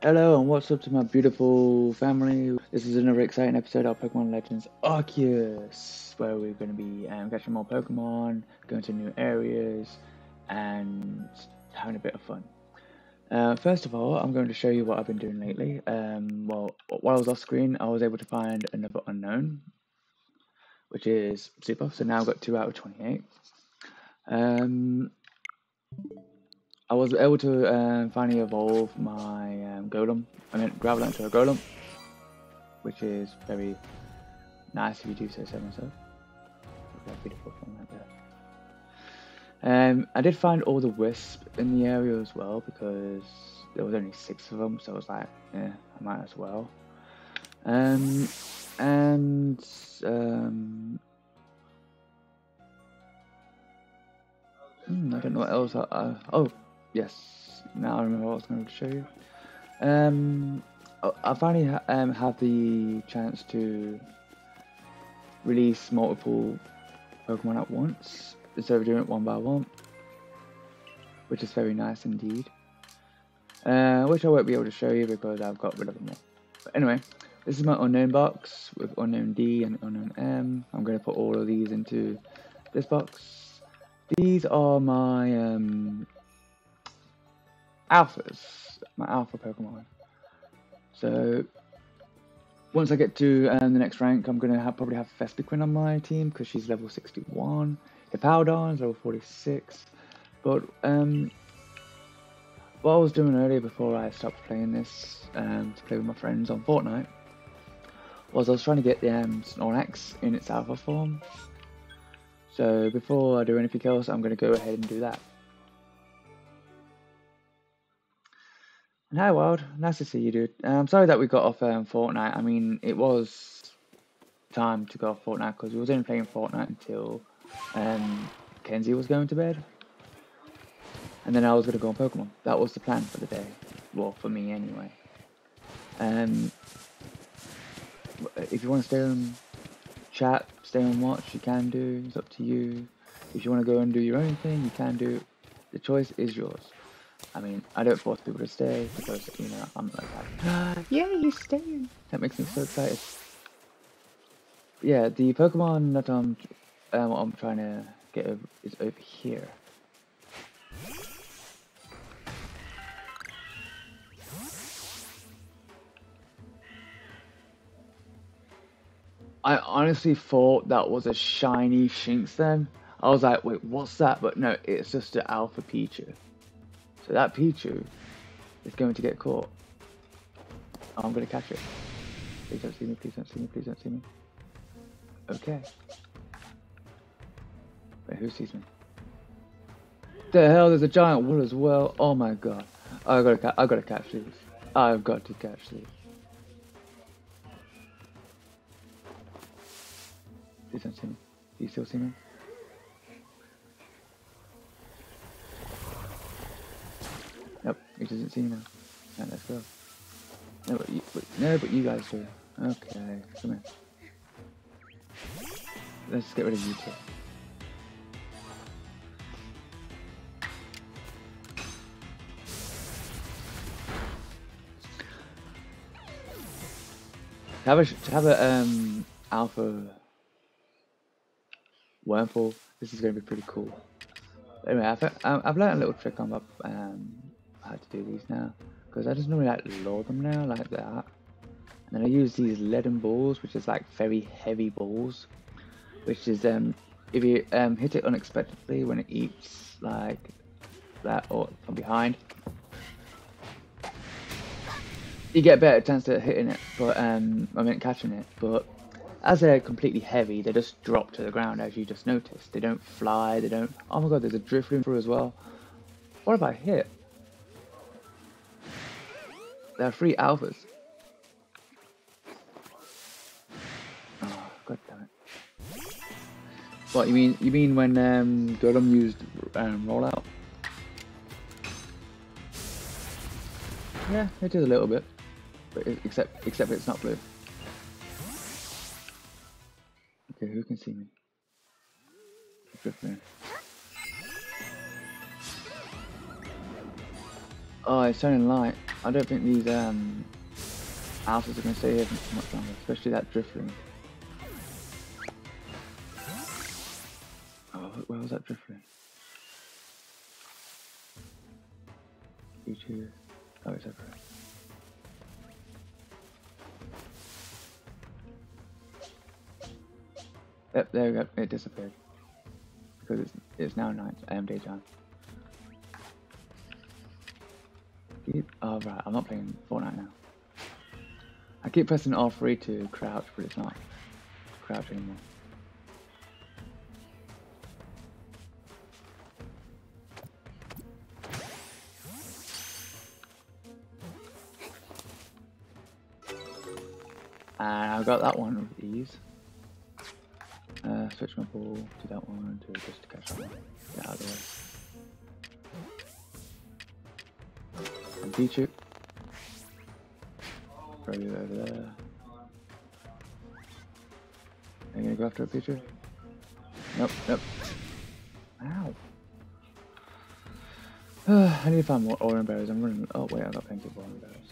Hello and what's up to my beautiful family? This is another exciting episode of Pokemon Legends ARCEUS, where we're going to be catching more Pokemon, going to new areas, and having a bit of fun. First of all, I'm going to show you what I've been doing lately. Well, while I was off screen, I was able to find another unknown, which is super. So now I've got 2 out of 28. I was able to finally evolve my Golem. Graveler into a Golem, which is very nice if you do say so myself. Look how beautiful thing right there. I did find all the wisps in the area as well because there was only 6 of them, so I was like, yeah, I might as well. I don't know what else. Oh, yes. Now I remember what I was going to show you. I finally have the chance to release multiple Pokemon at once instead of doing it one by one, which is very nice indeed. Which I won't be able to show you because I've got rid of them all. But anyway, this is my unknown box with unknown D and unknown M. I'm going to put all of these into this box. These are my alphas, my alpha Pokemon. So once I get to the next rank, I'm going to probably have Vespiquen on my team because she's level 61. Hippowdon's level 46. But what I was doing earlier before I stopped playing this to play with my friends on Fortnite was I was trying to get the Snorlax in its alpha form. So before I do anything else, I'm going to go ahead and do that. And hi Wild, nice to see you, dude. I'm sorry that we got off Fortnite. I mean, it was time to go off Fortnite because we was only playing Fortnite until Kenzie was going to bed. And then I was going to go on Pokemon. That was the plan for the day. Well, for me anyway. If you want to stay on chat, stay on watch, you can do. It's up to you. If you want to go and do your own thing, you can do. The choice is yours. I mean, I don't force people to stay because, you know, I'm like that. Yeah, you're staying. That makes me so excited. Yeah, the Pokemon that I'm trying to get over is over here. I honestly thought that was a shiny Shinx then. I was like, wait, what's that? But no, it's just an Alpha Pichu. So that Pichu is going to get caught. Oh, I'm going to catch it. Please don't see me, please don't see me, please don't see me. Okay. Wait, who sees me? The hell, there's a giant wood as well. Oh my god. I've got to catch these. I've got to catch these. Please don't see me. Do you still see me? Nope, he doesn't see me now. Right, let's go. No, but you guys do. Okay, come here. Let's get rid of you two. To have a alpha wormhole. This is going to be pretty cool. Anyway, I've learned a little trick on how to do these now because I just normally like lure them now like that, and then I use these leaden balls, which is like very heavy balls, which is if you hit it unexpectedly when it eats like that or from behind, you get a better chance at hitting it, but catching it. But as they're completely heavy, they just drop to the ground, as you just noticed. They don't fly, they don't... Oh my god, there's a Drifloon through as well. What have I hit? There are 3 alphas. Oh, god damn it. What, you mean when Golem used rollout? Yeah, it is a little bit. But except it's not blue. Okay, who can see me? Drifloon. Oh, it's turning light. I don't think these alphas are going to stay here for much longer, especially that Drifloon. Oh, where was that Drifloon? E2. Oh, it's over there. Yep, there we go. It disappeared because it's now night. Daytime. Oh right, I'm not playing Fortnite now. I keep pressing R3 to crouch, but it's not crouch anymore. And I got that one with ease. Switch my ball to that one to just to catch that one. Get out of the way. And Pichu. Throw you over there. Are you gonna go after a Pichu? Nope, nope. Ow. I need to find more orange berries. I'm running. Oh wait, I got plenty of orange berries.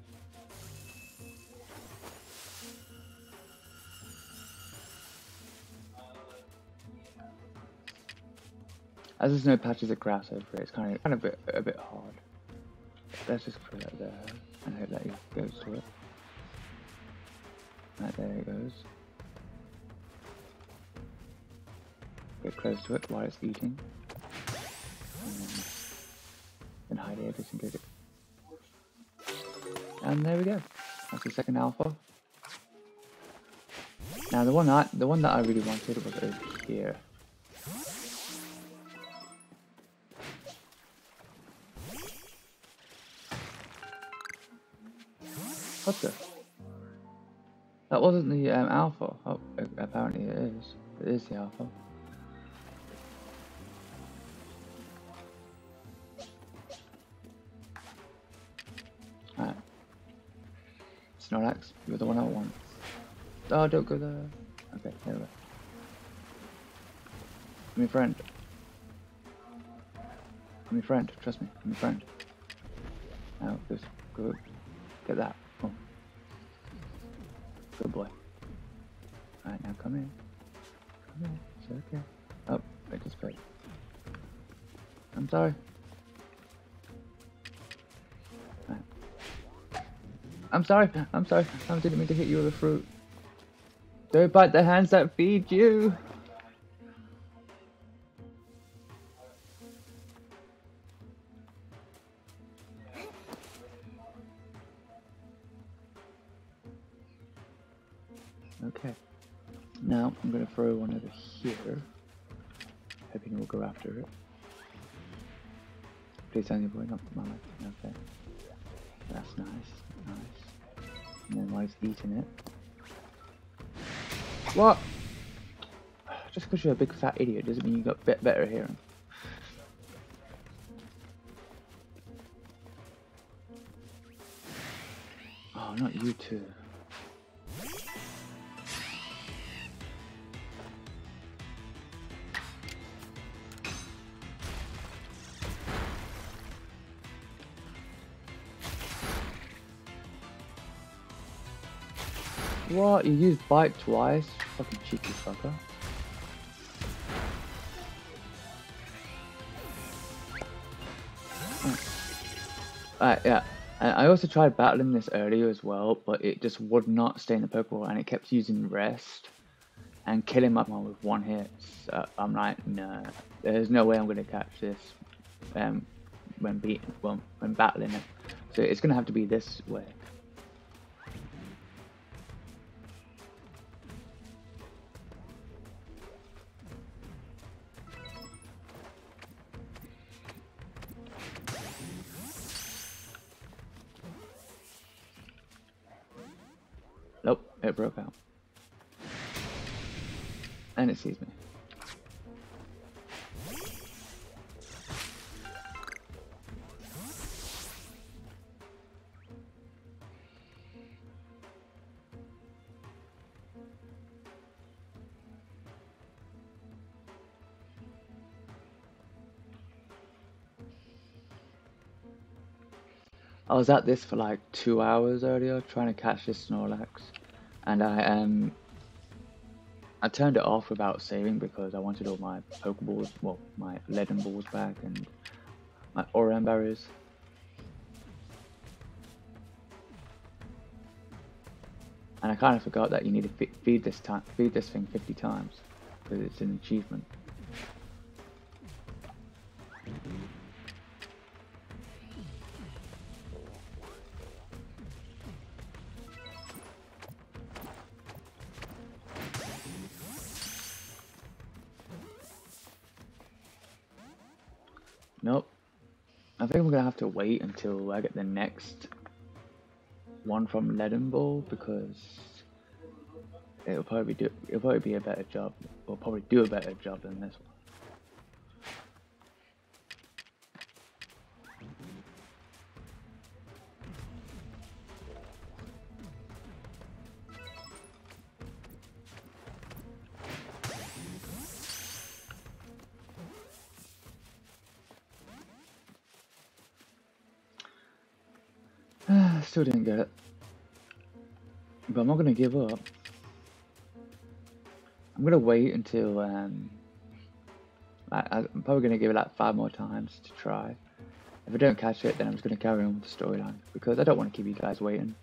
As there's no patches of grass over it, it's kind of a bit hard. Let's just put it there and hope that he goes to it. Right, there it goes. Get close to it while it's eating. And hide here just in case it. And there we go. That's the second alpha. Now the one that I really wanted was over here. What the? That wasn't the alpha. Oh, apparently it is. It is the alpha. Alright. Snorlax, you're the one I want. Oh, don't go there. Okay, there we go. I'm your friend. I'm your friend, trust me, I'm your friend. Now, just go get that. Oh. Good boy. Alright, now come in. Come in, it's okay. Oh, I just played. I'm sorry. Right. I'm sorry, I didn't mean to hit you with a fruit. Don't bite the hands that feed you. Okay. Now I'm gonna throw one over here. Hoping we'll go after it. Please tell me boy, not my life. Okay. That's nice. Nice. And then while he's eating it. What? Just because you're a big fat idiot doesn't mean you got better hearing. Oh, not you two. What? You used bite twice? Fucking cheeky fucker. Alright, yeah. And I also tried battling this earlier as well, but it just would not stay in the Pokeball and it kept using rest and killing my Pokemon with one hit. So I'm like, no, there's no way I'm going to catch this when battling it. So it's going to have to be this way. Nope, it broke out. And it sees me. I was at this for like 2 hours earlier trying to catch this Snorlax, and I turned it off without saving because I wanted all my Pokeballs, well, my Leaden Balls back and my Oran Berries. And I kind of forgot that you need to feed this thing 50 times because it's an achievement. Nope. I think I'm gonna have to wait until I get the next one from Leaden Ball because it'll probably be a better job. It'll probably do a better job than this one. Still didn't get it, but I'm not gonna give up. I'm gonna wait until I'm probably gonna give it like 5 more times to try. If I don't catch it, then I'm just gonna carry on with the storyline because I don't want to keep you guys waiting.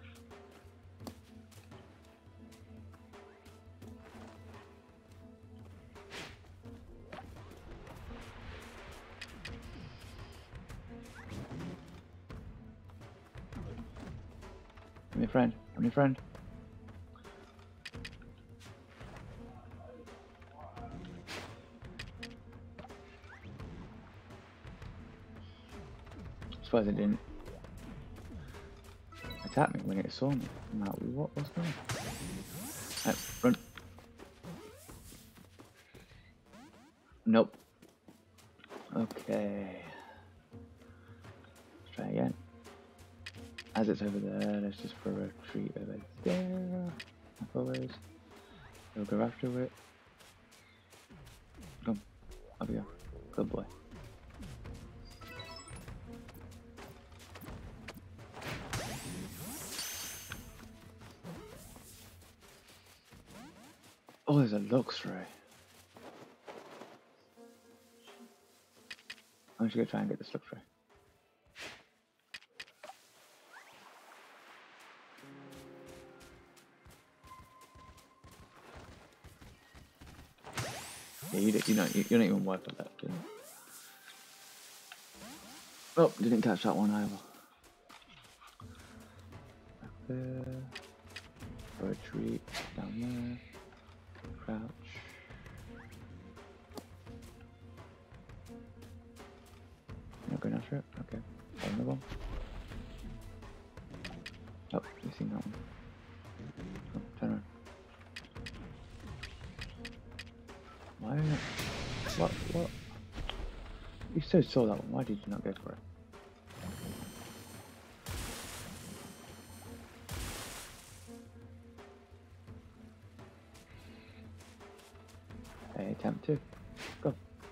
I'm your friend. I'm your friend. I suppose it didn't attack me when it saw me. I'm like, what was going on? Run. Nope. Okay. Let's try again. As it's over there, let's just throw a retreat over there. Like always. We'll go after it. Come. Up we go. Good boy. Oh, there's a Luxray. I'm just gonna try and get this Luxray. Yeah, you're not even worth it, that, didn't you? Oh, didn't catch that one either. Back there. Retreat down there. Crouch. Not going after it? Okay. Another one. Oh, you've seen that one. Oh, turn around. Why? What? You so saw that one. Why did you not go for it? Hey, attempt 2. Go.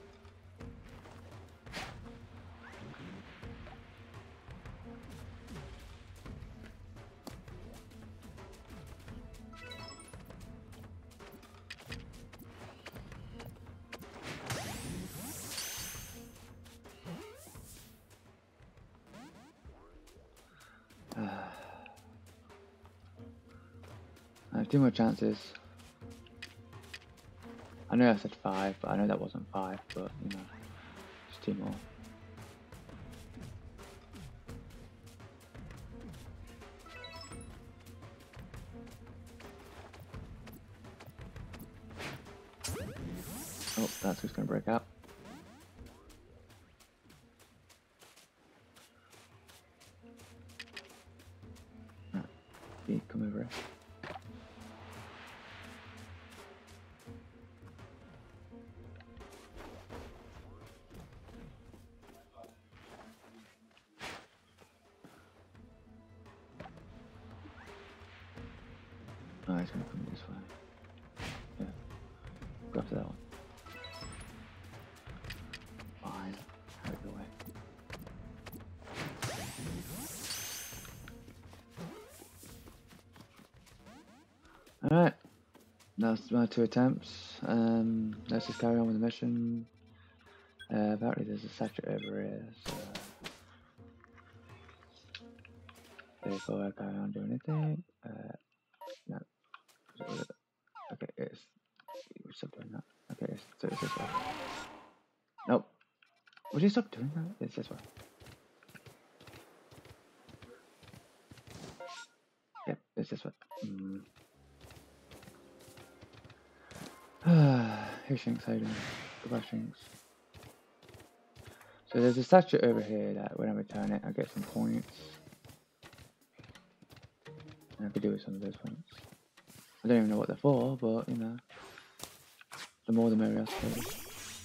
I have 2 more chances. I know I said 5, but I know that wasn't 5, but you know, just 2 more. Oh, that's what's gonna break out. Right, you come over here. Oh, he's gonna come this way. Yeah. Go after that one. Fine. Out of the way. Alright, that's my 2 attempts. Let's just carry on with the mission. Apparently there's a statue over here, so before I carry on doing anything, no, okay, stop doing that. Okay, so it's this way. Nope. Would you stop doing that? It's this way. Yep, it's this way. Hey Shinx, how you doing? Goodbye Shinx. So there's a statue over here that when I return it, I get some points. And I could do with some of those points. I don't even know what they're for, but you know, the more the merrier, I suppose.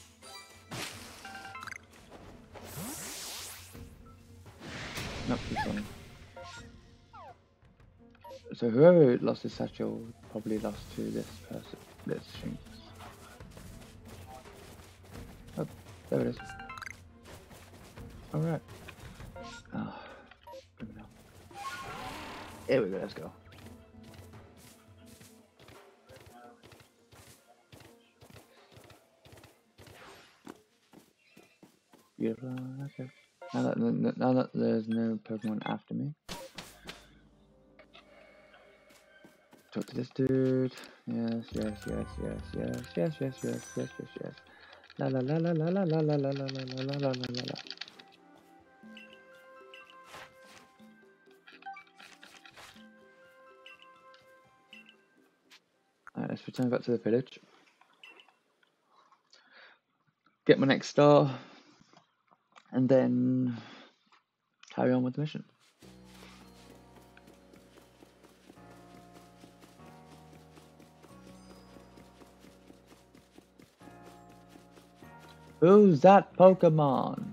Not too funny. So whoever lost his satchel probably lost to this person, this Shinx. Oh, there it is. Alright. Oh, here we go, let's go. Beautiful, okay. Now that there's no Pokemon after me. Talk to this dude. Yes. La la la la la la la la la la la la la la la. Alright, let's return back to the village. Get my next star. And then carry on with the mission. Who's that Pokemon?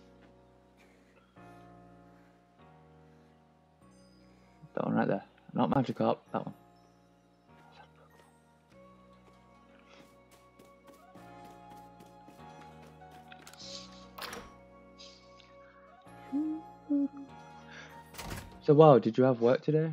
That one right there. Not Magikarp, that one. So wow, did you have work today?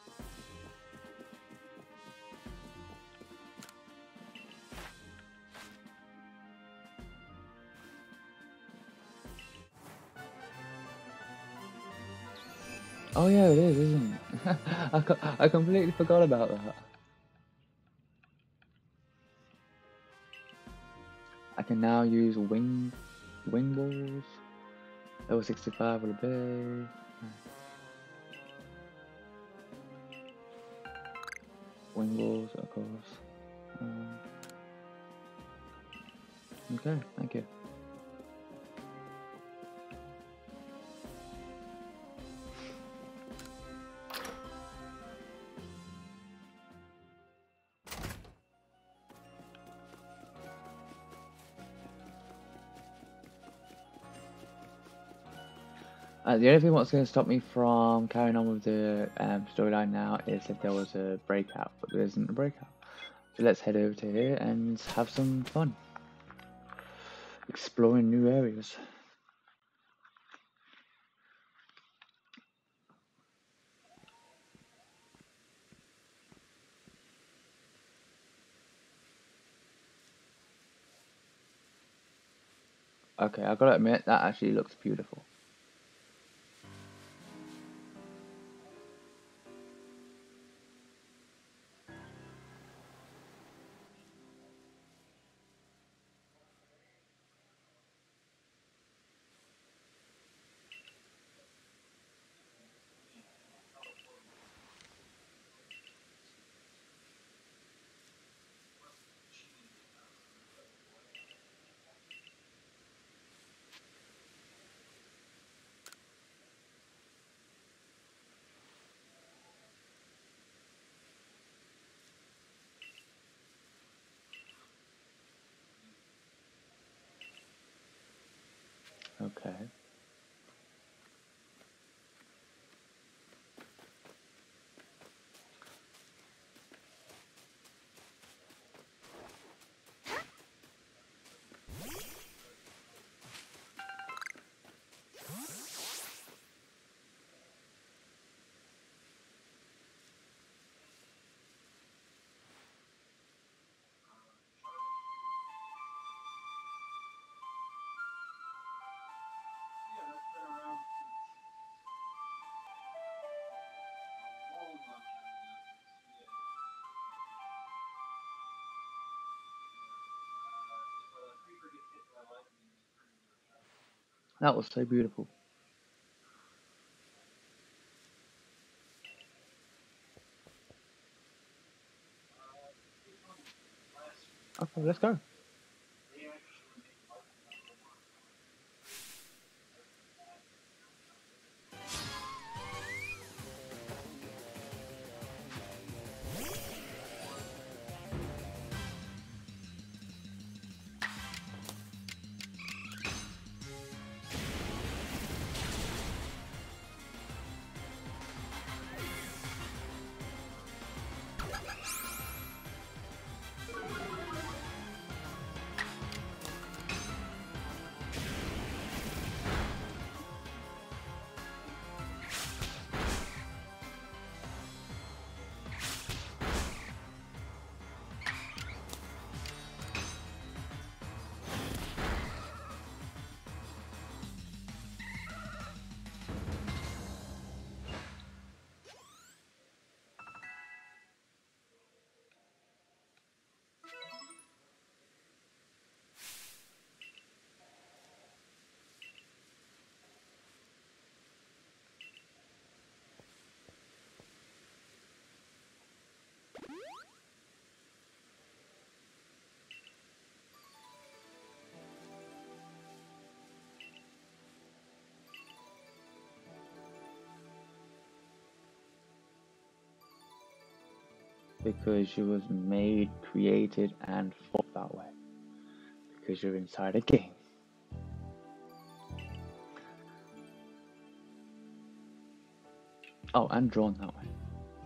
Oh yeah, it is, isn't it? I completely forgot about that. I can now use wing balls. Level 65 will obey. Wing balls, of course. Okay, thank you. The only thing what's going to stop me from carrying on with the storyline now is if there was a breakout, but there isn't a breakout. So let's head over to here and have some fun. Exploring new areas. Okay, I've got to admit, that actually looks beautiful. Okay. That was so beautiful. Okay, let's go. Because she was made, created, and thought that way. Because you're inside a game. Oh, and drawn that way.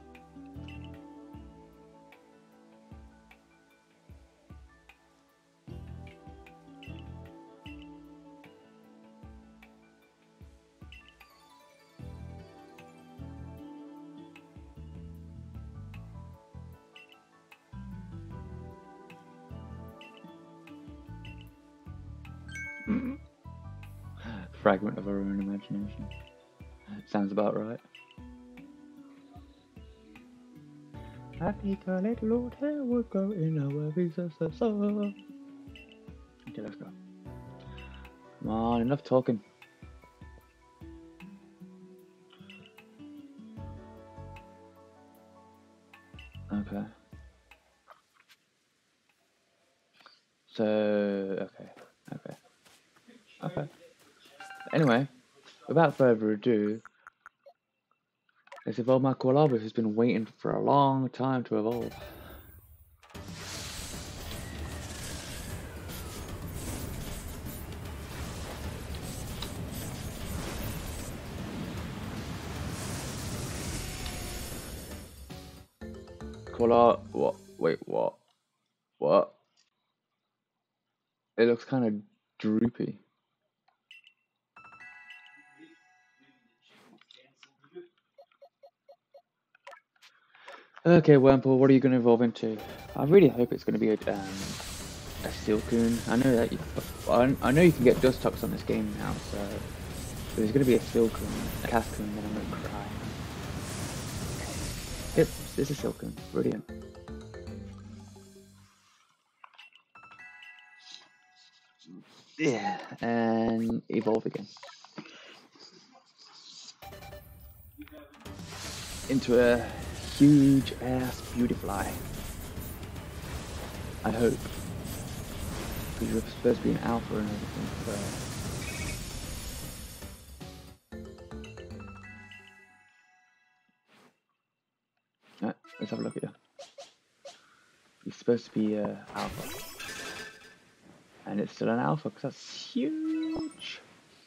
Fragment of our own imagination. Sounds about right. I think a little old hair would go in our visas. Okay, let's go. Come on, enough talking. Okay. So, okay. Anyway, without further ado, let's evolve my Koalabas, who's been waiting for a long time to evolve. What? Wait, what? What? It looks kind of droopy. Okay, Wurmple, what are you going to evolve into? I really hope it's going to be a Silcoon. I know that I know you can get Dustox on this game now, so if there's going to be a Silcoon, a Cascoon, then I'm going to cry. Yep, this is Silcoon. Brilliant. Yeah, and evolve again. Into a huge ass beautifly. I hope. Because you're supposed to be an alpha and everything, so. Let's have a look at you. You're supposed to be alpha. And it's still an alpha, because that's huge.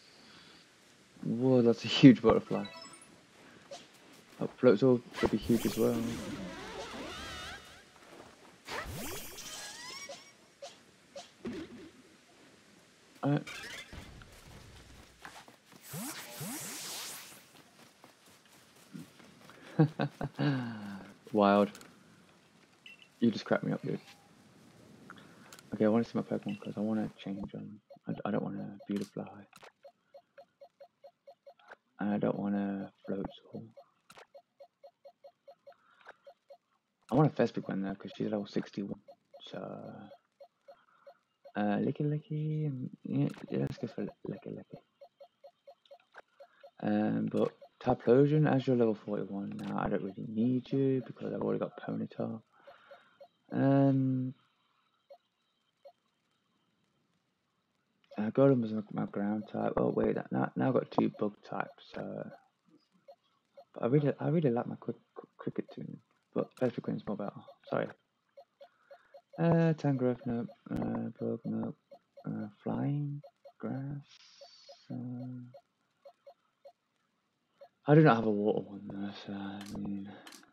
Whoa, that's a huge butterfly. Oh, Floatzel should be huge as well. Wild. You just cracked me up, dude. Okay, I want to see my Pokemon because I want to change them. I don't want to beautifly. And I don't want to Floatzel. I want a Vespiquen though because she's level 61. So, Licky Licky. Yeah, let's go for Licky Licky. But Taplosion, as you're level 41 now, I don't really need you because I've already got Ponyta. Golem was my ground type. Oh wait, now I've got 2 bug types. But I really like my cricket tune. But Petriquin's more better. Sorry. Tangrowth, nope. Bug, nope. Flying grass. I do not have a water one though, so I mean.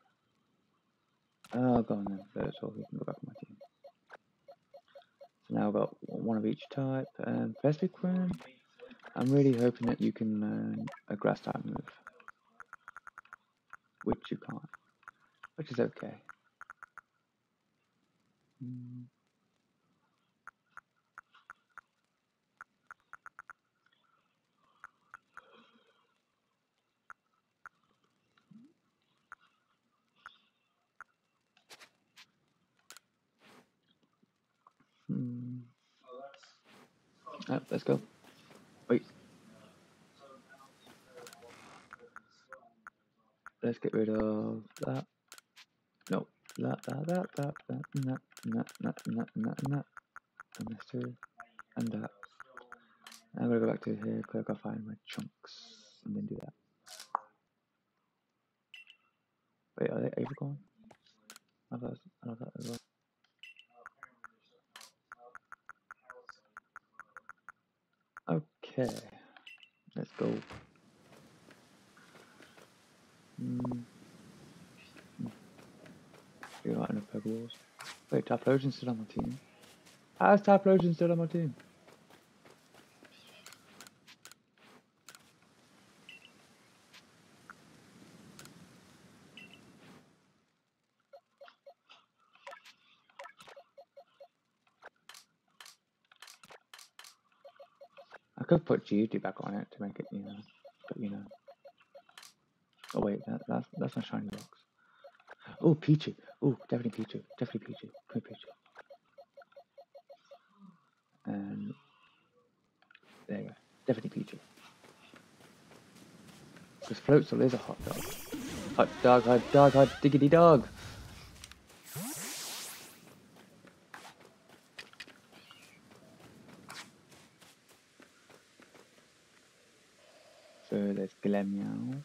Oh, go on then. First of all, we can go back to my team. So now I've got one of each type. Petriquin. I'm really hoping that you can learn a grass type move, which you can't, which is okay. Let's go. Wait. Let's get rid of that. No. That. And this two. And that. I'm gonna go back to here because I've got to find my chunks and then do that. Wait, are they able gone? I love that as well. Okay. Let's go. You're not enough Pokeballs. Wait, Taplosion's still on my team. How is Taplosion still on my team? I could put Geodude back on it to make it, but Oh wait, that's my shiny box. Oh, Pichu. Oh, definitely Pichu. Definitely Pichu. Come here, Pichu. And there you go. Definitely Pichu. Because Floatzel is a hot dog. Hot dog, diggity dog. So there's Glemeows.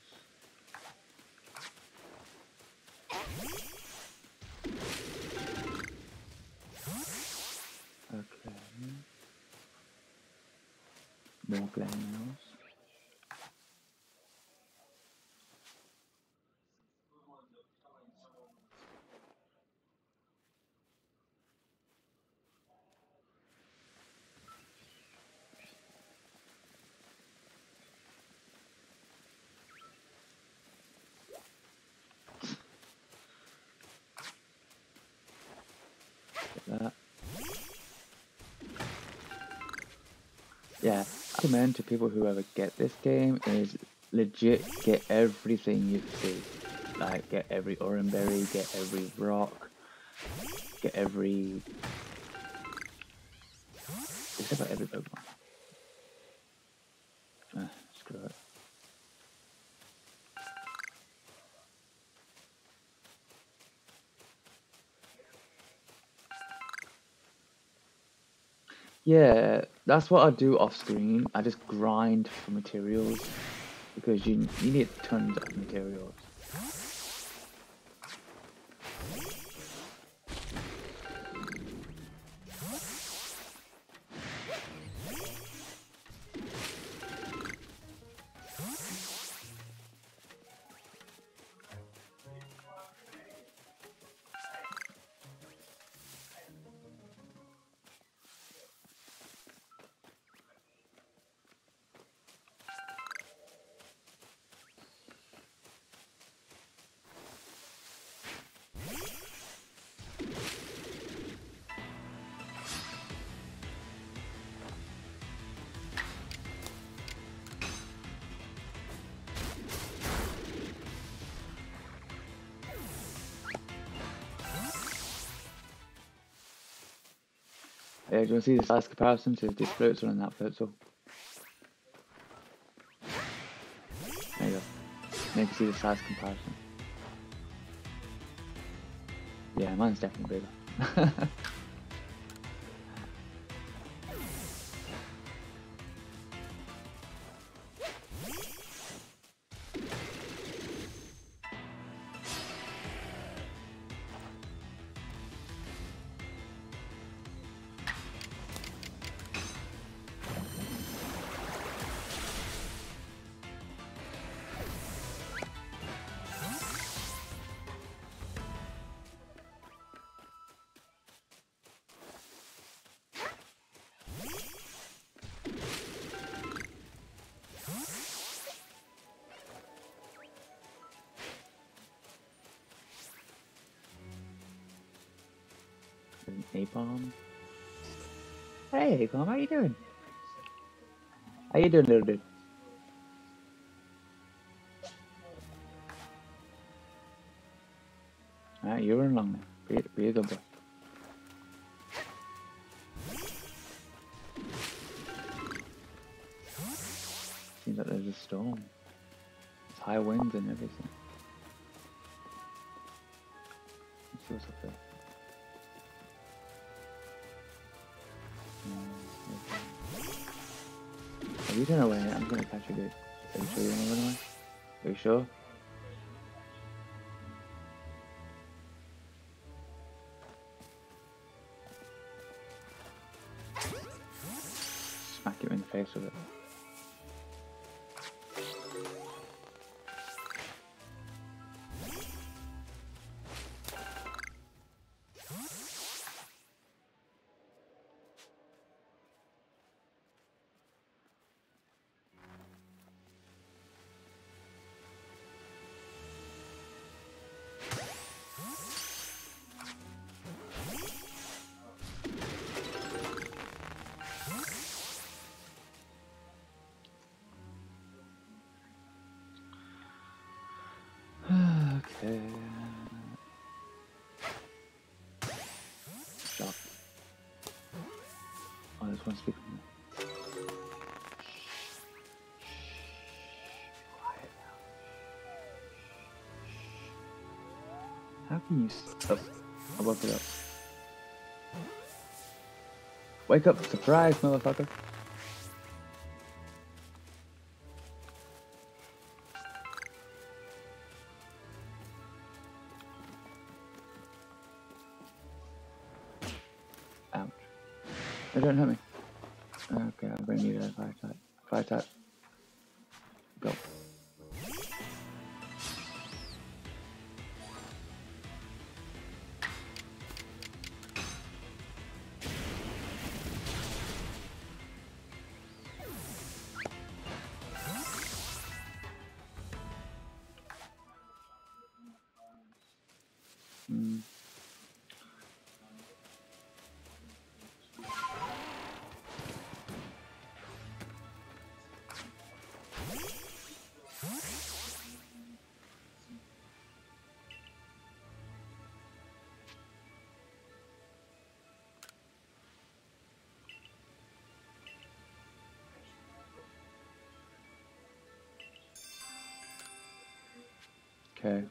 Okay. More Glemeows. Get that. Yeah, I recommend to people who ever get this game is legit get everything you see. Like get every Oranberry, get every rock, get every except for every Pokemon. Screw it. Yeah, that's what I do off screen. I just grind for materials because you need tons of materials. Yeah, do you want to see the size comparison to this Floatzel and that Floatzel? you can see the size comparison. Yeah, mine's definitely bigger. An A-bomb. Hey, Calm, how you doing? How you doing, little dude? Alright, you're running along now. Be a good boy. Seems like there's a storm. It's high winds and everything. Let's see what's up there. Are you gonna win? I'm gonna catch you, dude. Are you sure you're gonna run away? Are you sure? Smack him in the face with it. Okay. Shot. Oh, there's one speaker. Quiet now. How can you stop? I'll woke it up. Wake up, surprise, motherfucker. Ouch. Oh, don't hurt me. Okay, I'm gonna need a fire type. Fire type. Go. Okay.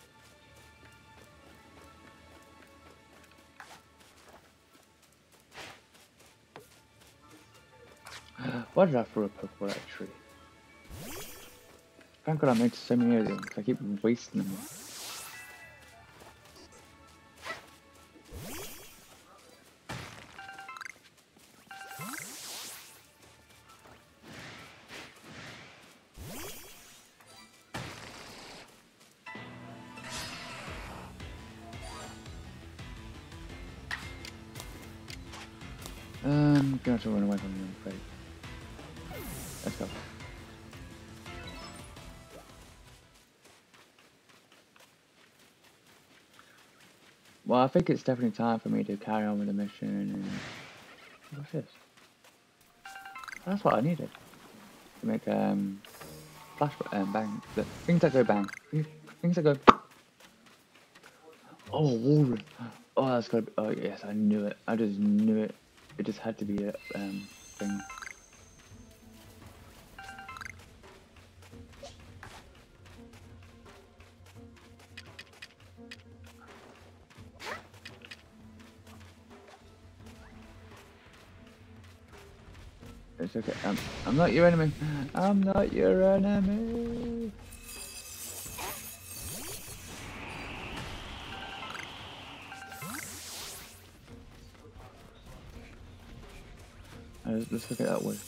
Why did I throw a Pokeball at a tree? Thank God I made so many of them, because I keep wasting them. I'm gonna have to run away from you, I'm afraid. Let's go. Well, I think it's definitely time for me to carry on with the mission and... What's this? That's what I needed. To make, flash, bang. The things that go bang. Things that go... Oh, Walrus. Oh, that's gotta be... Oh, yes, I knew it. I just knew it. It just had to be a, thing. It's okay. I'm not your enemy. I'm not your enemy. Let's look at that way.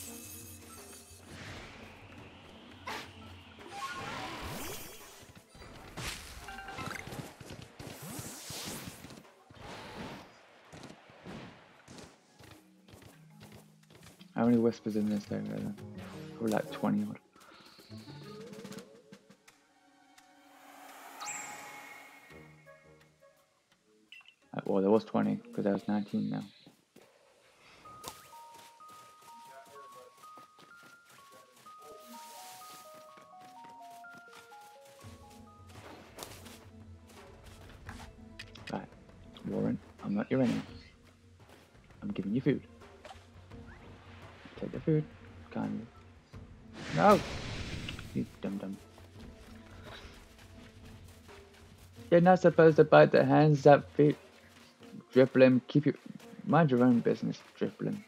How many whispers in this area then? Probably like 20 odd. Well, there was 20 because there was 19 now. Right, Warren, I'm not your enemy. I'm giving you food. Take the food, kindly. No! You dum-dum. You're not supposed to bite the hands that feed. Dribbling, keep your... Mind your own business, dribbling.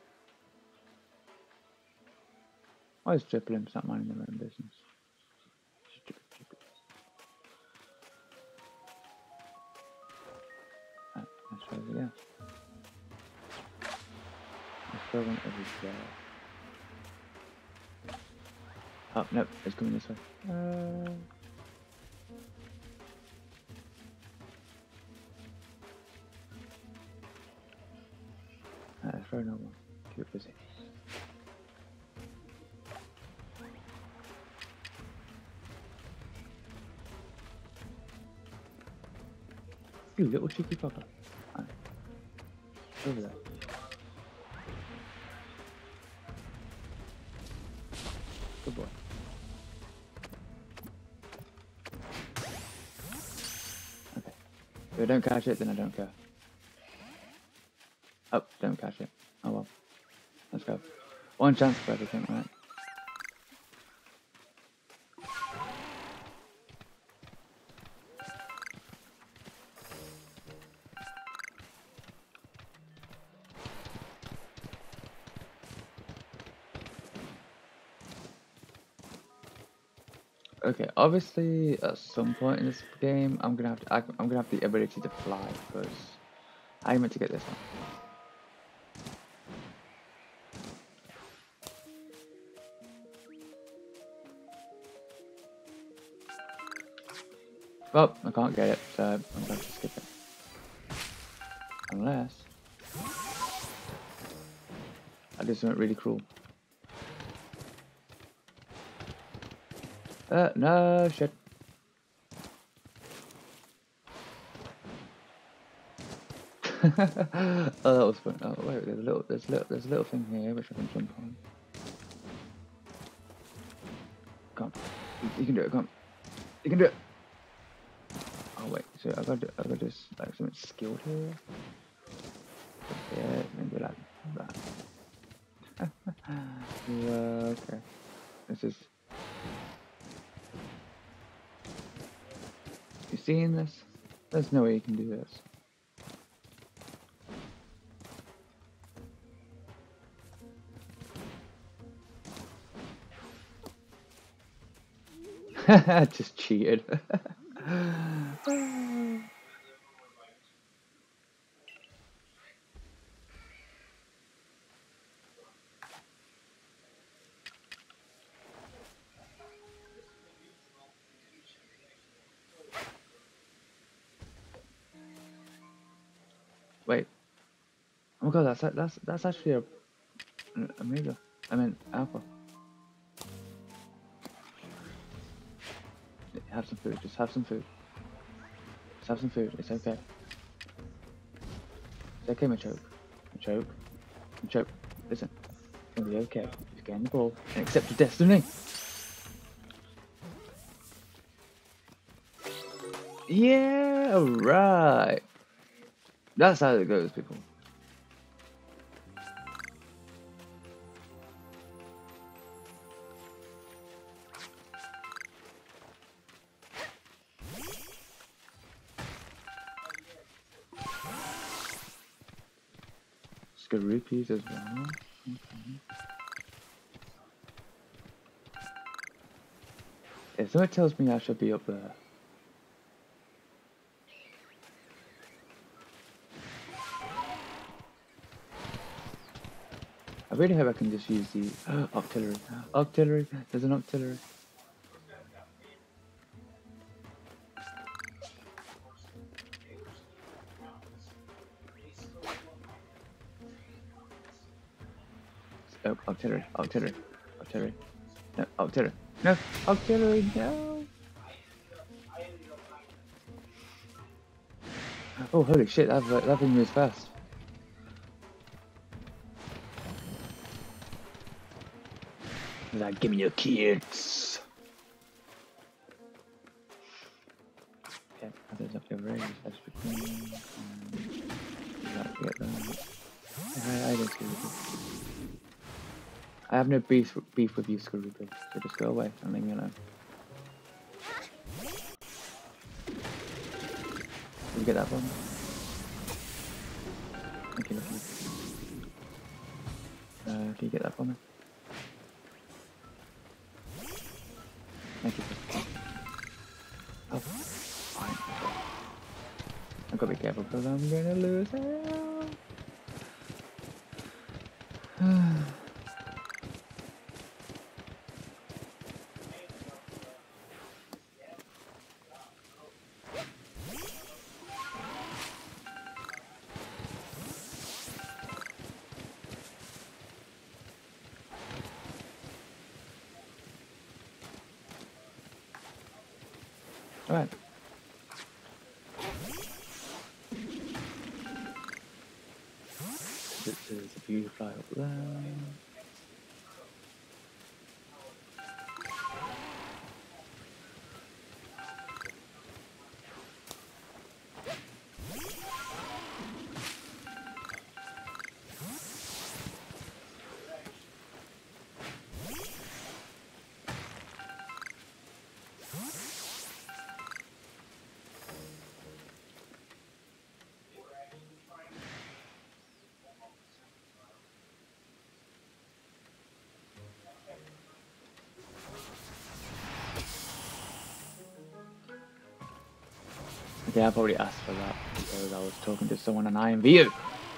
Why is dribbling not minding their own business? Stupid, stupid. Right, let's try it again. Let's throw one over there. Oh, no, it's coming this way. Let's throw another one. Keep it busy. You little cheeky fucker. Right. Over there. Good boy. Okay. If I don't catch it, then I don't care. Oh, don't catch it. Oh well. Let's go. One chance for everything, right? Okay, obviously at some point in this game, I'm gonna have the ability to fly because I meant to get this one. Well, I can't get it, so I'm going to skip it. Unless I did something really cruel. No shit. Oh, that was fun. Oh wait, there's a little thing here which I can jump on. Come on, you can do it. Come on, you can do it. Oh wait, so I got do like something skilled here. Yeah, maybe like that. Yeah, okay. This is. You seeing this? There's no way you can do this. Just cheated. Wait. Oh my god, that's actually a Omega. I mean Alpha. Have some food. Just have some food. Just have some food. It's okay. It's okay, Machoke. Machoke. Machoke. Listen. It's gonna be okay. Just get in the ball and accept your destiny. Yeah, alright. That's how it goes, people. Rupees as well. Okay. Okay, so it tells me I should be up there. I really hope I can just use the artillery. Artillery, there's an artillery. Oh, artillery, artillery, artillery. No, artillery. No, artillery, no! Oh, holy shit, that thing moves fast. Like, give me your kids! Okay, others up your range, that's pretty cool. Get that. I don't see you. I have no beef with you, Scrooby, so just go away and leave me alone. Did you get that one? Thank you, can you get that for me? Thank you. Oh, fine. I've got to be careful because I'm gonna lose it. Alright. This is a beauty fly up there. Okay, I probably asked for that because I was talking to someone on IMVU.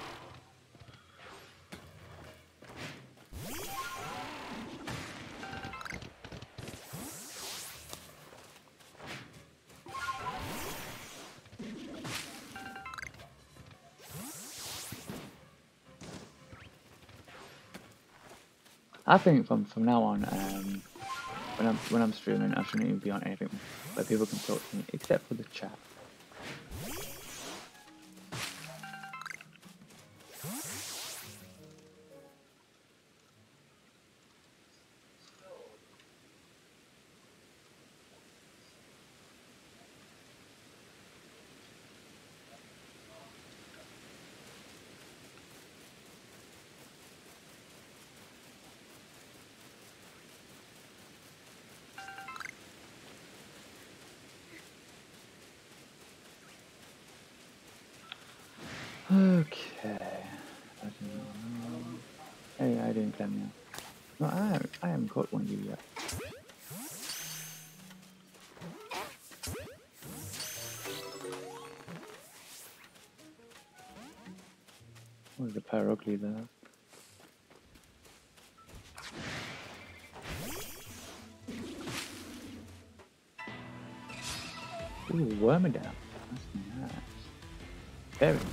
I think from now on, when I'm streaming, I shouldn't even be on anything where people can talk to me except for the chat. Okay. Hey, I didn't claim you. No, I haven't caught one of you yet. Oh, there's a Pyrocles there. Ooh, Wormadam. That's nice. Very nice.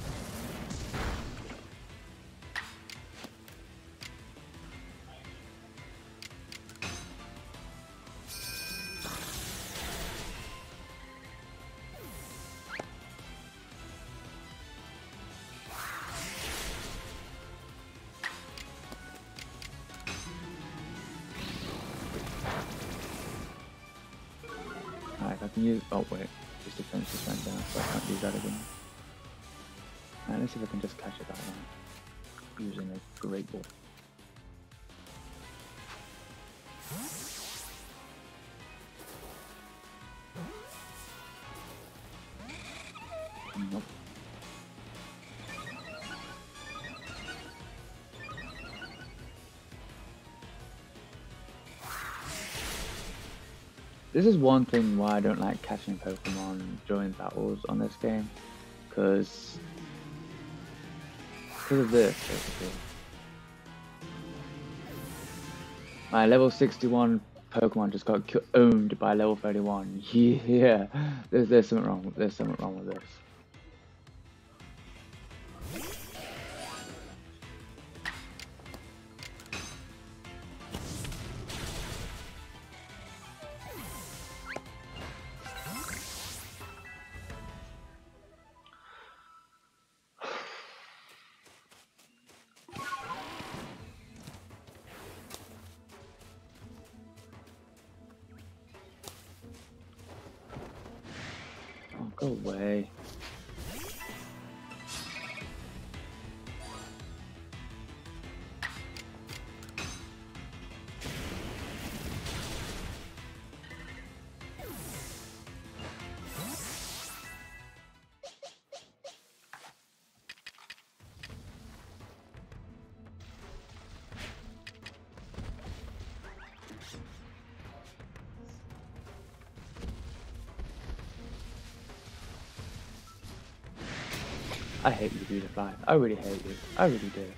Alright, I can use. Oh, wait. Just to finish this round down, so I can't use that again. Alright, let's see if I can just catch it that one. Using a great ball. Nope. This is one thing why I don't like catching Pokemon during battles on this game, because of this, basically. My level 61 Pokemon just got owned by level 31. Yeah, there's something wrong. There's something wrong with this. Oh, go away. I hate you, Beautifly. I really hate you. I really do.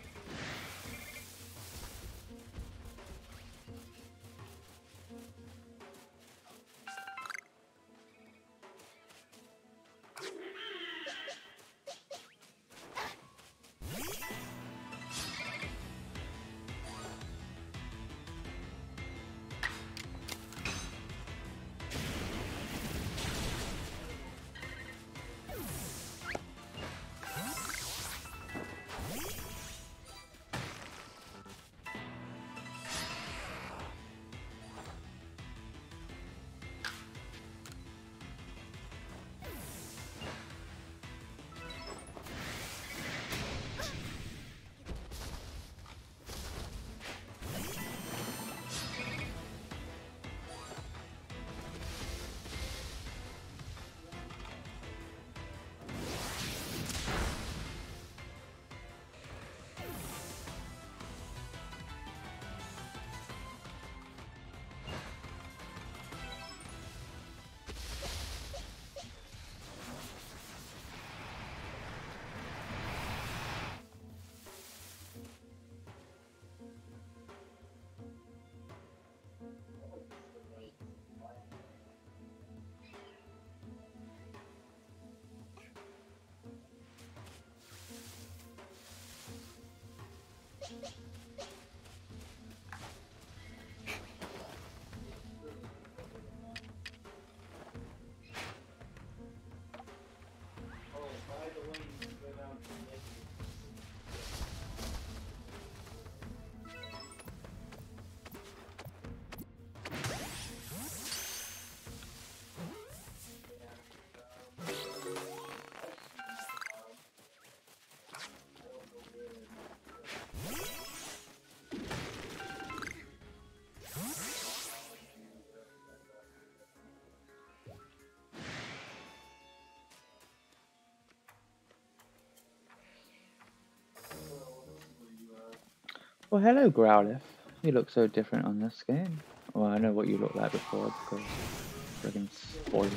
Well, hello, Growlithe. You look so different on this game. Well, I know what you looked like before because friggin' spoiler.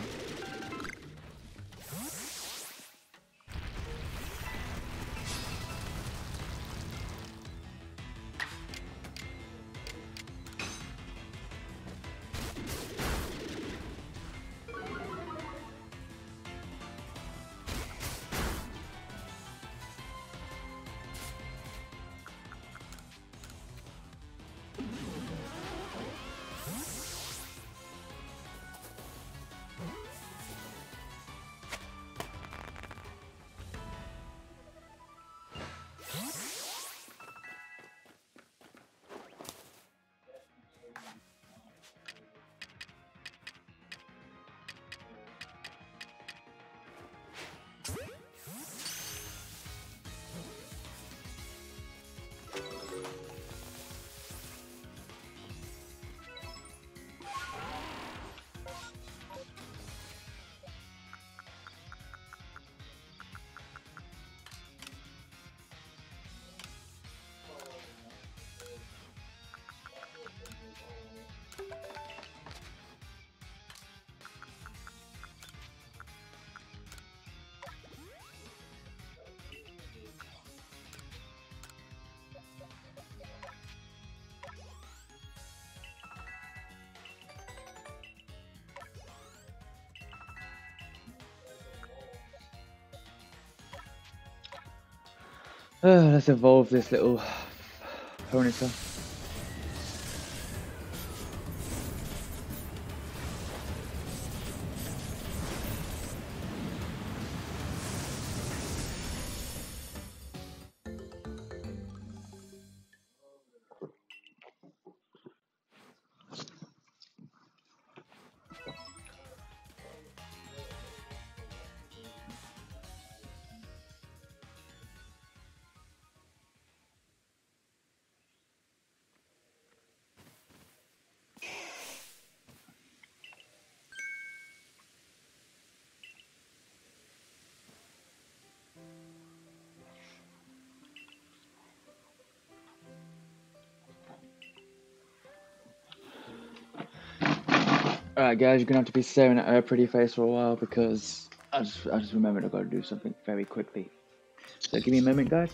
Let's evolve this little Ponyta. Alright guys, you're gonna have to be staring at her pretty face for a while because I just remembered I've got to do something very quickly. So give me a moment guys.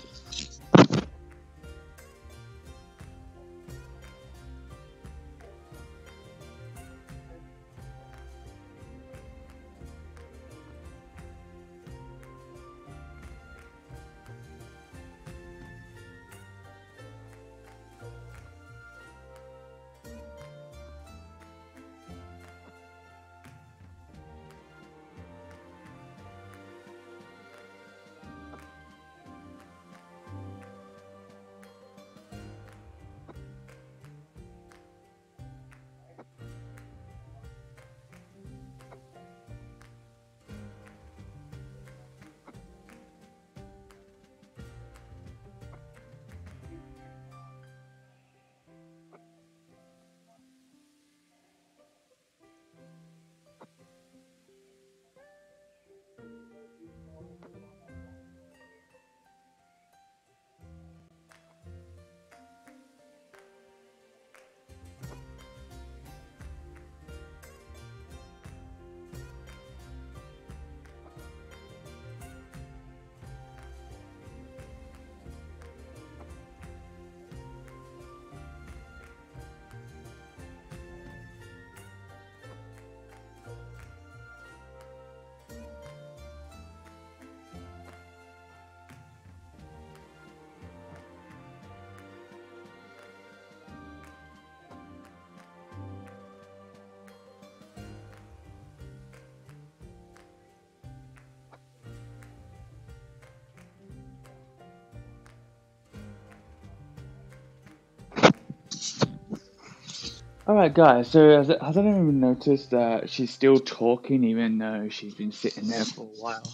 Alright guys, so has anyone even noticed that she's still talking even though she's been sitting there for a while?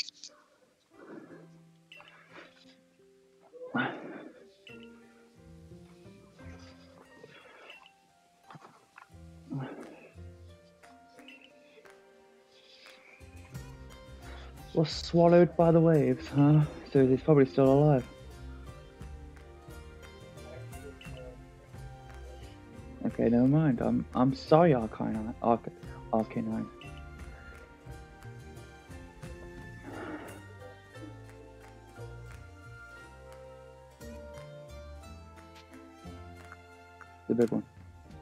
Was swallowed by the waves, huh? So he's probably still alive. Okay, never mind. I'm sorry, Arcanine. The big one.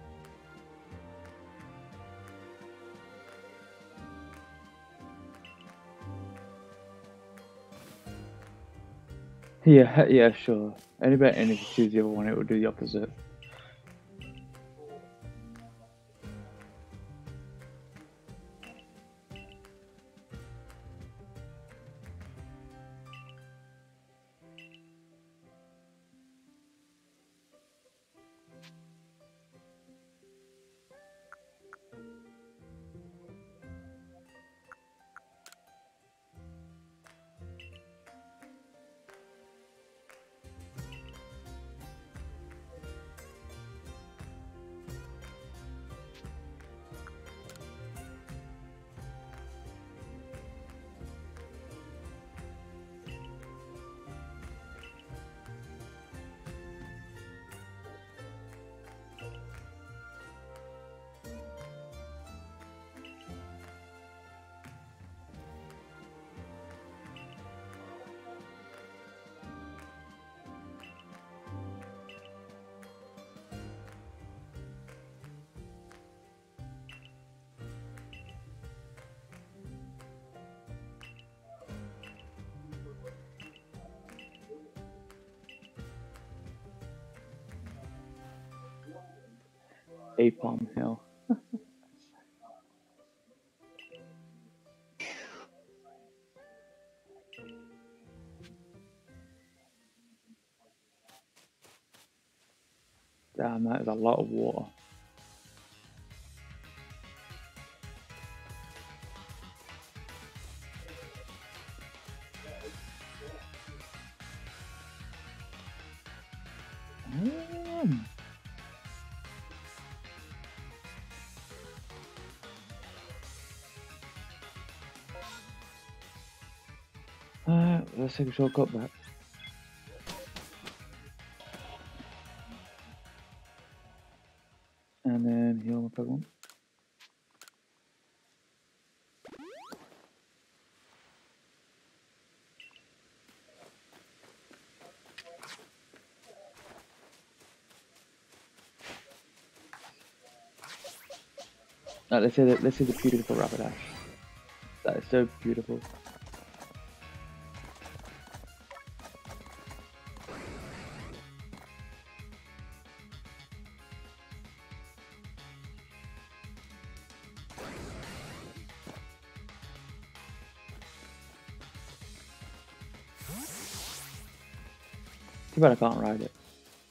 Yeah, sure. Any bet, and if you choose the other one, it will do the opposite. Apom Hill. Damn, that is a lot of water. Let's take a shortcut back. And then heal my Pokemon. Let's see the beautiful Rapidash. That is so beautiful. Too bad I can't ride it.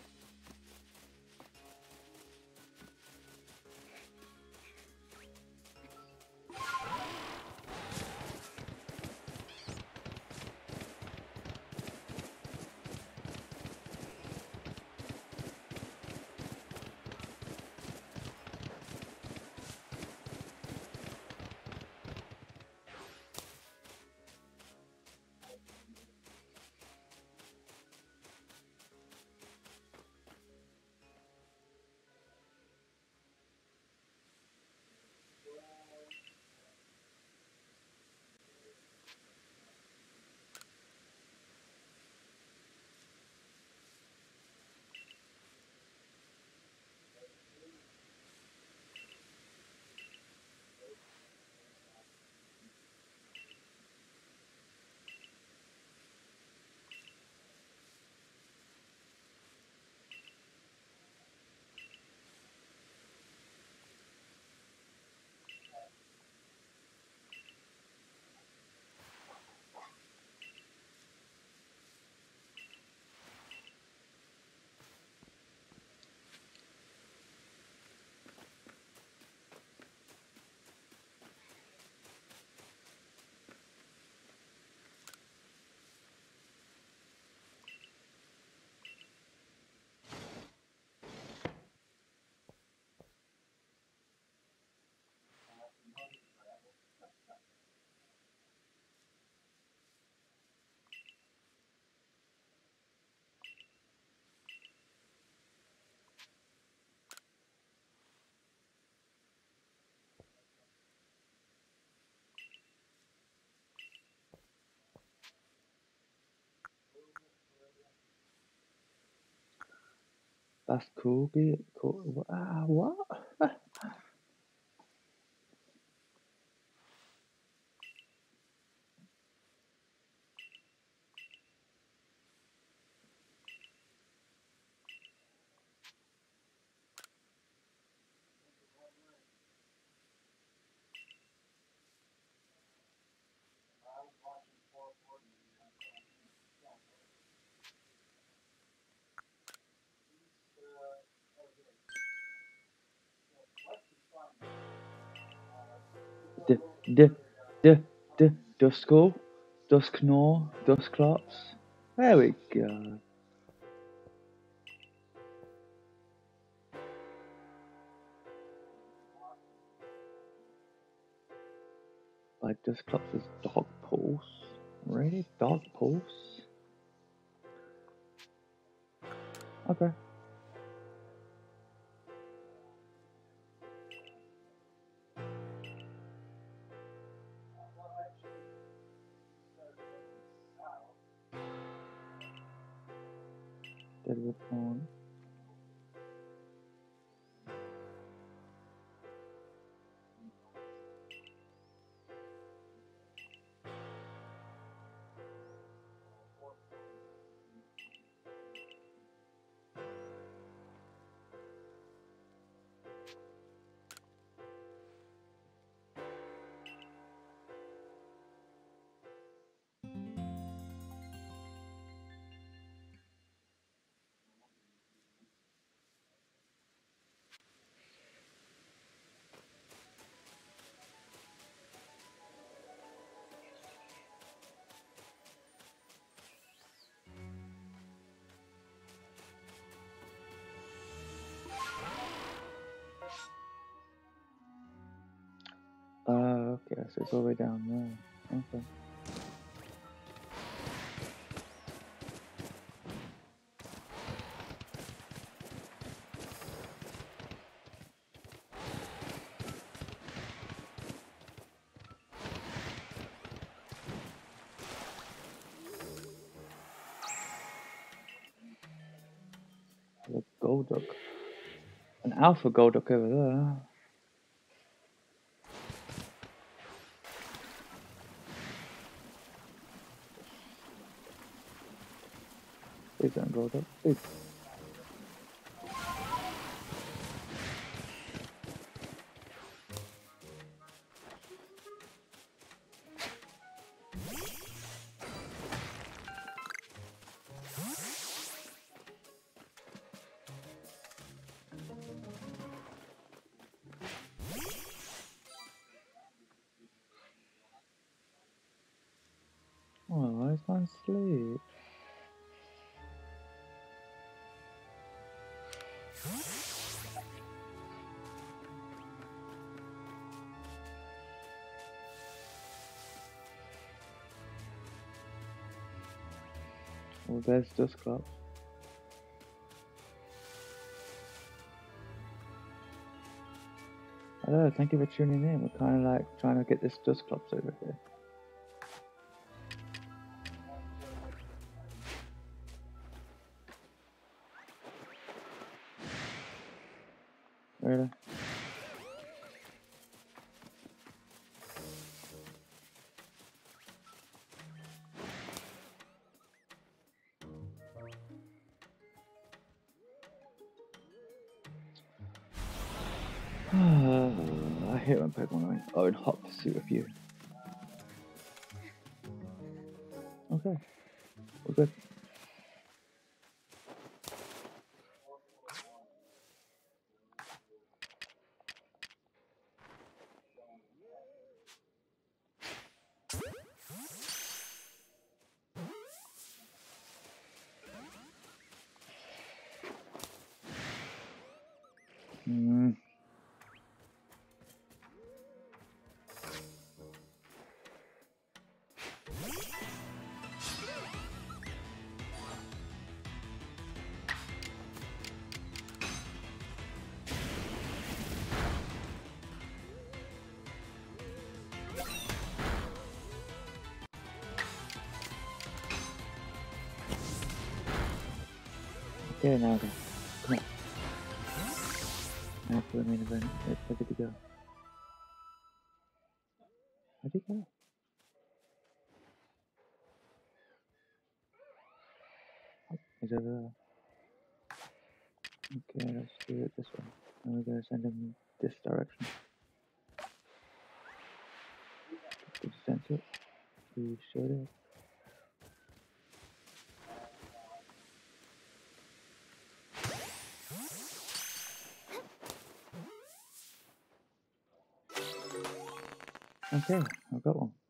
That's cool. Cool. What? D d d d Duskull, Dusknor, Dusclops. There we go. Like Dusclops is Dog Pulse. Really? Dog Pulse? Okay. Deadwood Horn. so it's all the way down there. Okay. The Golduck. An alpha Golduck over there. Please don't Golduck. Please. Oh, he's gone asleep. Well, there's Dusclops. Hello, thank you for tuning in. We're kind of like trying to get this Dusclops over here. Really? I hate when Pokemon are in hot pursuit of you. Okay, we're good. Okay, now then. Come on. Now for the main event. Where did he go? Where'd he go? Oh, he's over there. Okay, let's do it this way. And we're gonna send him this direction. Did you sense it? You showed it. Okay, I've got one.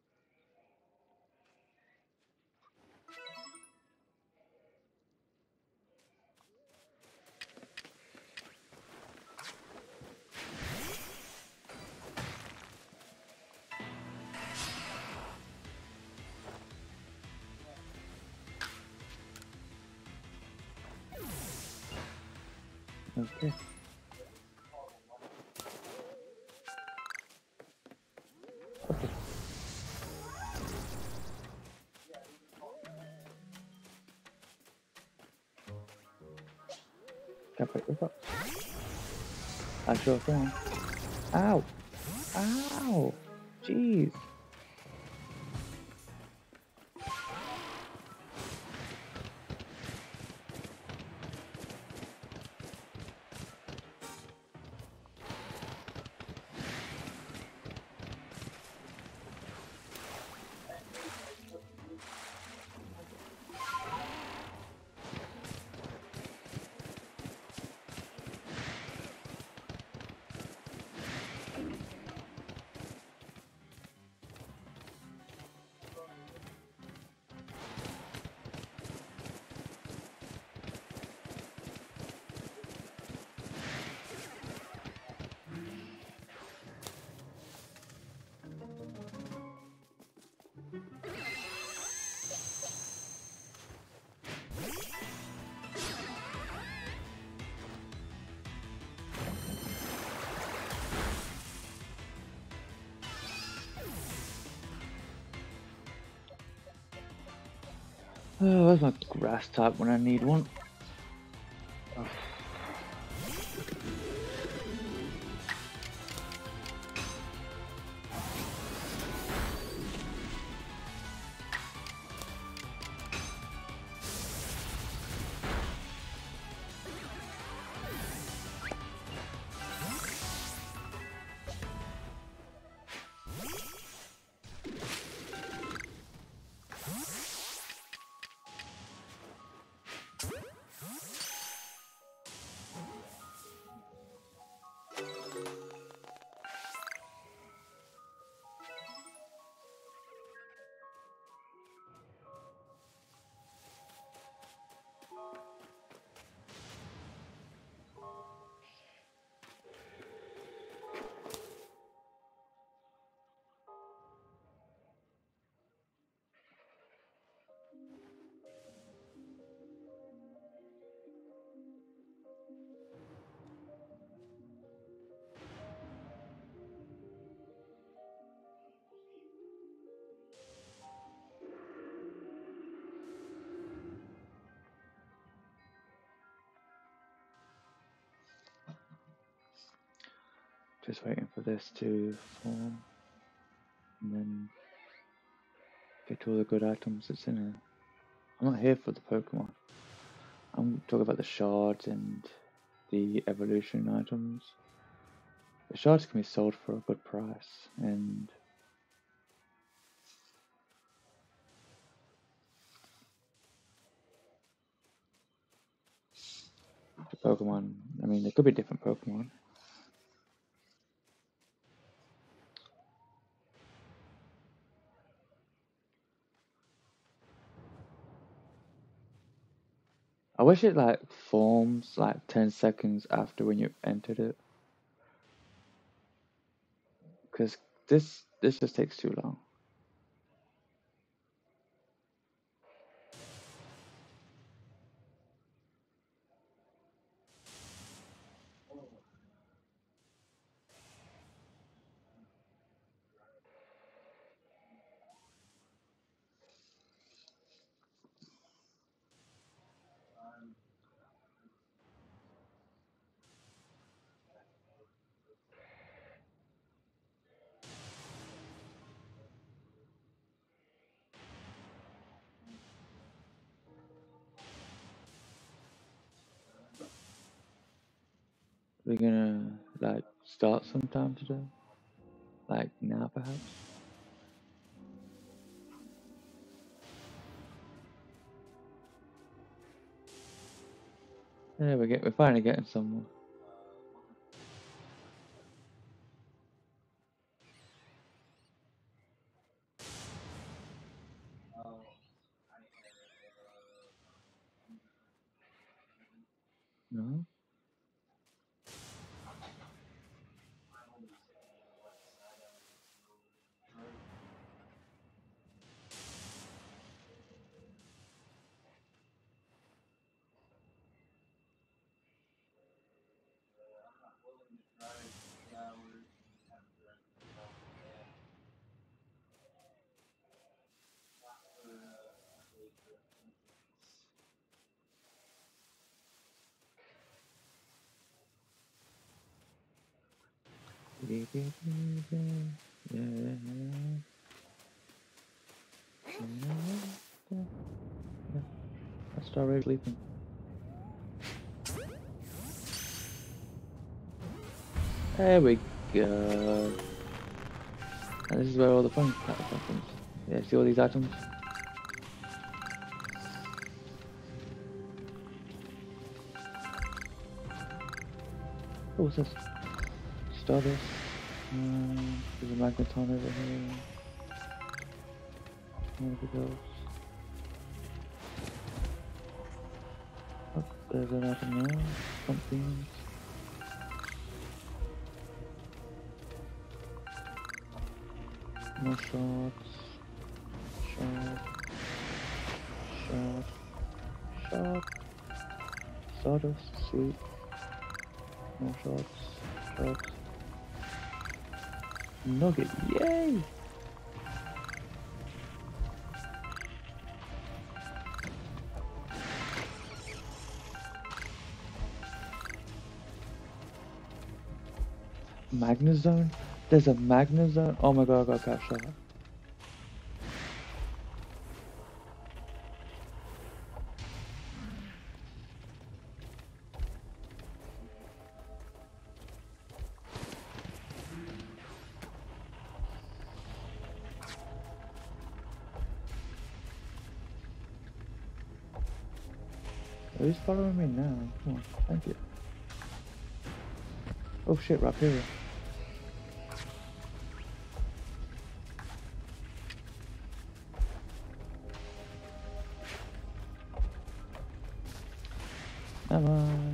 Okay. Okay. Can't pick this up. I sure can. Ow! Ow! Jeez! Oh, where's my grass type when I need one? Oh. Just waiting for this to form and then get all the good items that's in it. I'm not here for the Pokemon. I'm talking about the shards and the evolution items. The shards can be sold for a good price, and the Pokemon, I mean, there could be different Pokemon. I wish it like forms like 10 seconds after when you entered it, because this just takes too long. We're gonna like start sometime today, like now perhaps. Yeah, we're finally getting somewhere. No? I started sleeping. There we go. And this is where all the fun stuff happens. Yeah, see all these items? What was this? Stardust. There's a magneton over here. There we go. Oh, there's an item there. Something. More shots. Shot. Shot. Shot. Stardust. Sweet. More shots. Shots. Nugget. Yay! Magna Zone? There's a Magna Zone? Oh my god, I gotta catch that. Who's following me now? Come on, thank you. Oh shit, Rapira. Come on.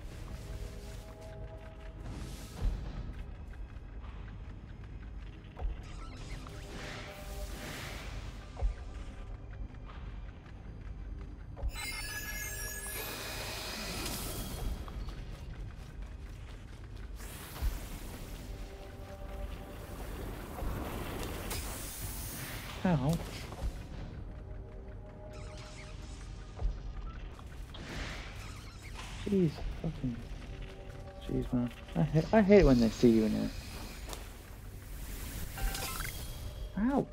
Ouch. Jeez, fucking. Jeez, man. I hate when they see you in it. Ouch.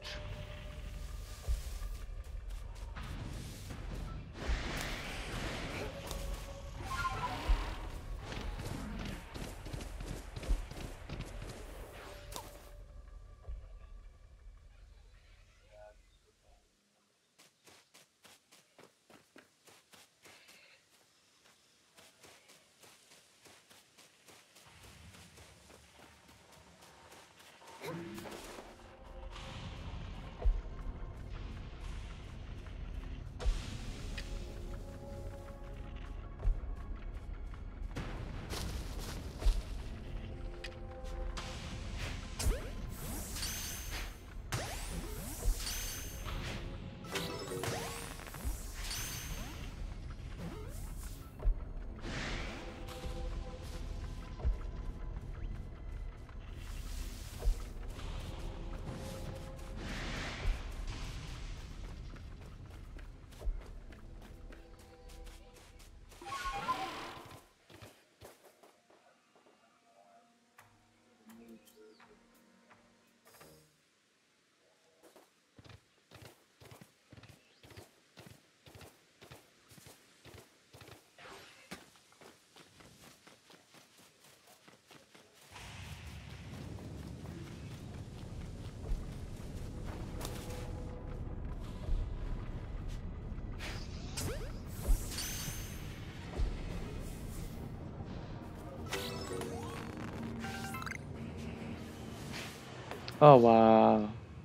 Oh wow.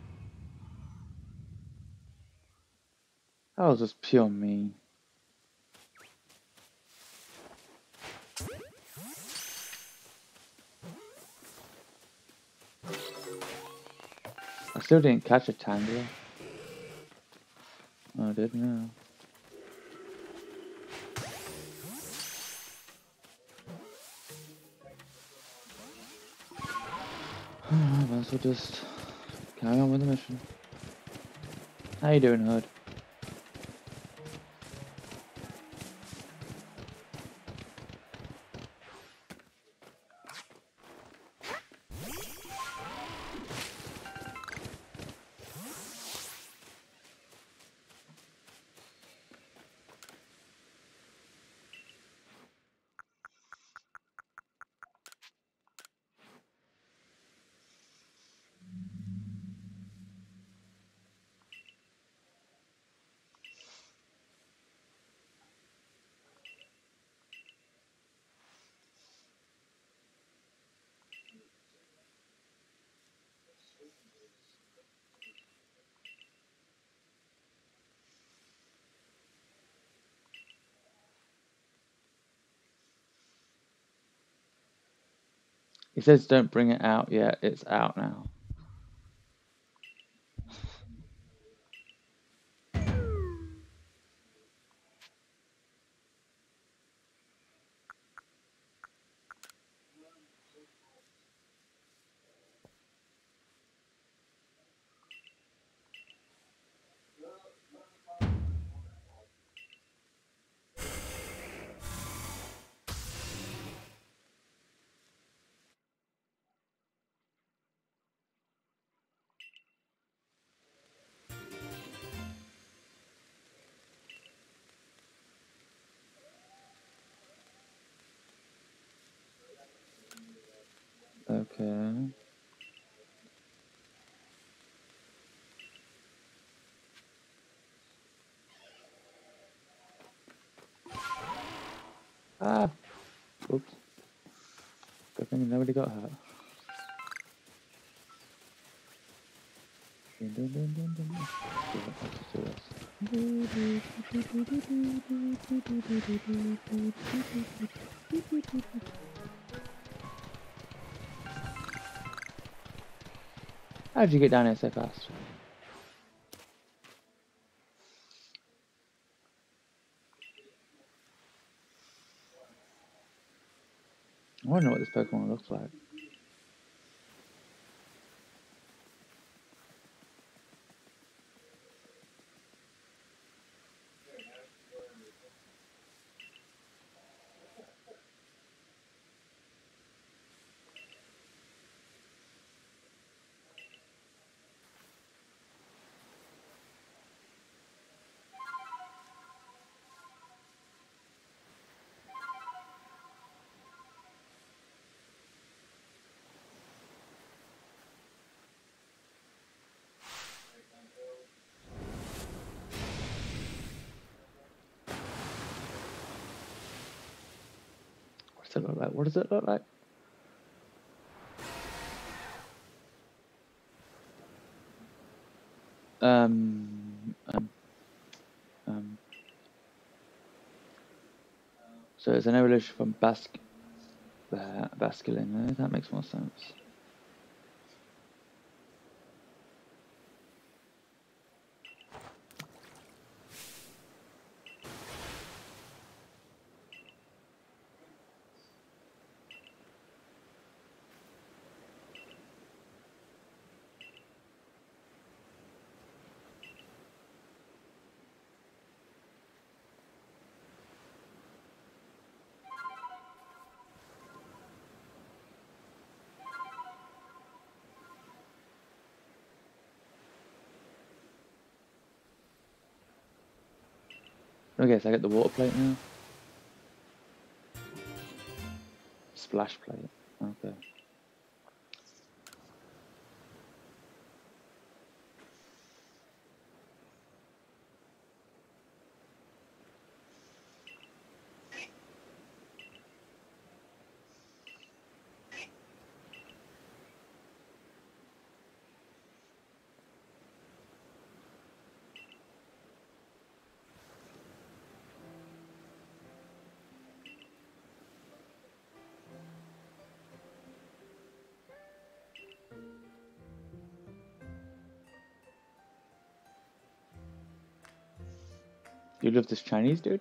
That was just pure mean. I still didn't catch a Tangler. Oh, I did now. I might as well just carry on with the mission. How you doing, Hood? He says don't bring it out yet, it's out now. Okay. Ah! Oops. Good thing nobody got hurt. Dun, dun, dun, dun, dun. Let's just do this. How did you get down here so fast? I wonder what this Pokemon looks like. What does it look like? What does it look like? So it's an evolution from Basculin. That makes more sense. Okay, so I get the water plate now. Splash plate. Okay. You love this Chinese dude?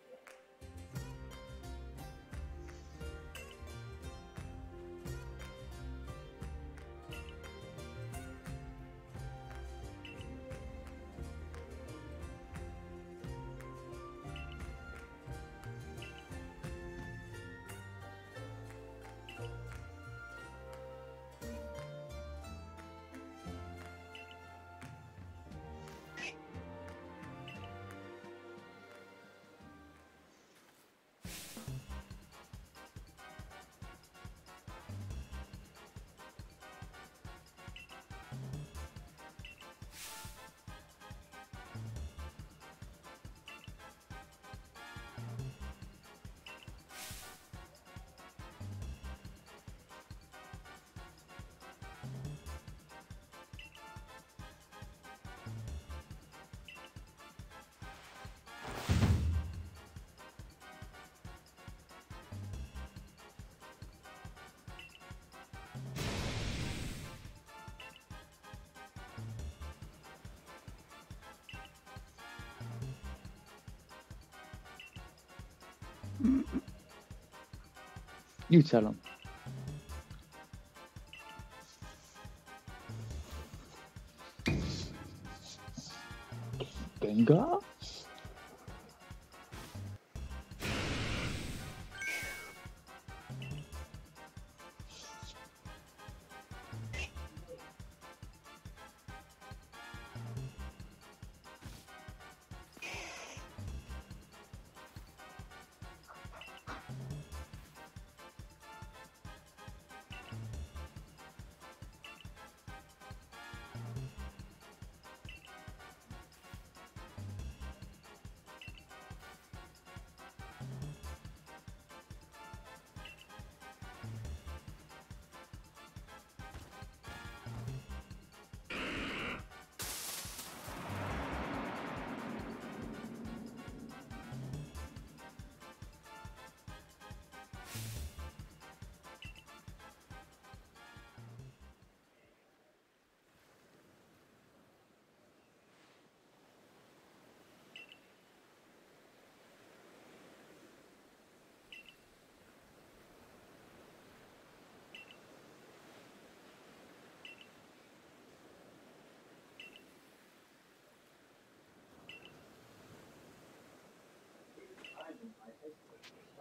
You tell him. Gengar?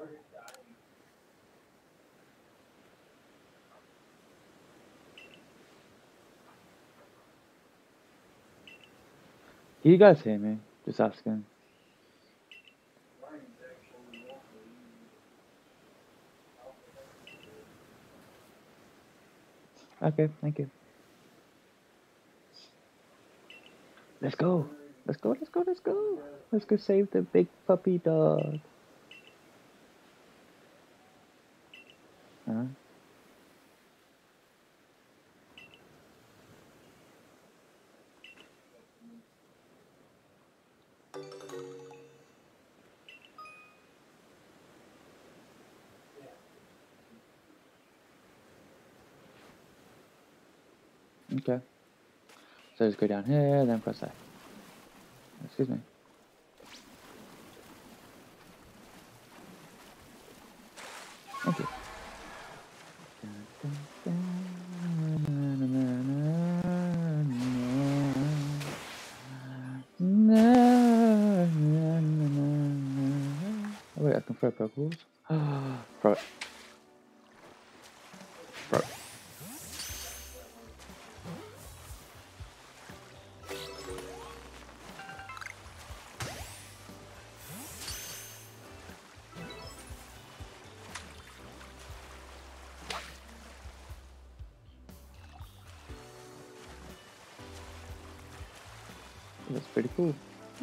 Can you guys hear me? Just asking. Okay, thank you. Let's go. Let's go, let's go, let's go. Let's go save the big puppy dog. Huh? Okay. So just go down here, then press A. Excuse me. Thank you. Oh wait, I can throw Pokeballs. Throw it. Throw it. That's pretty cool.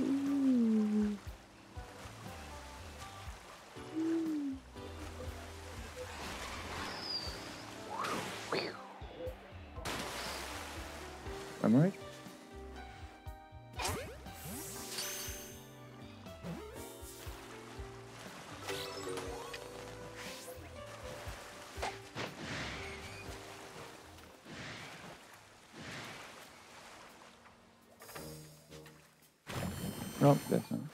Memory? Nope, that's not.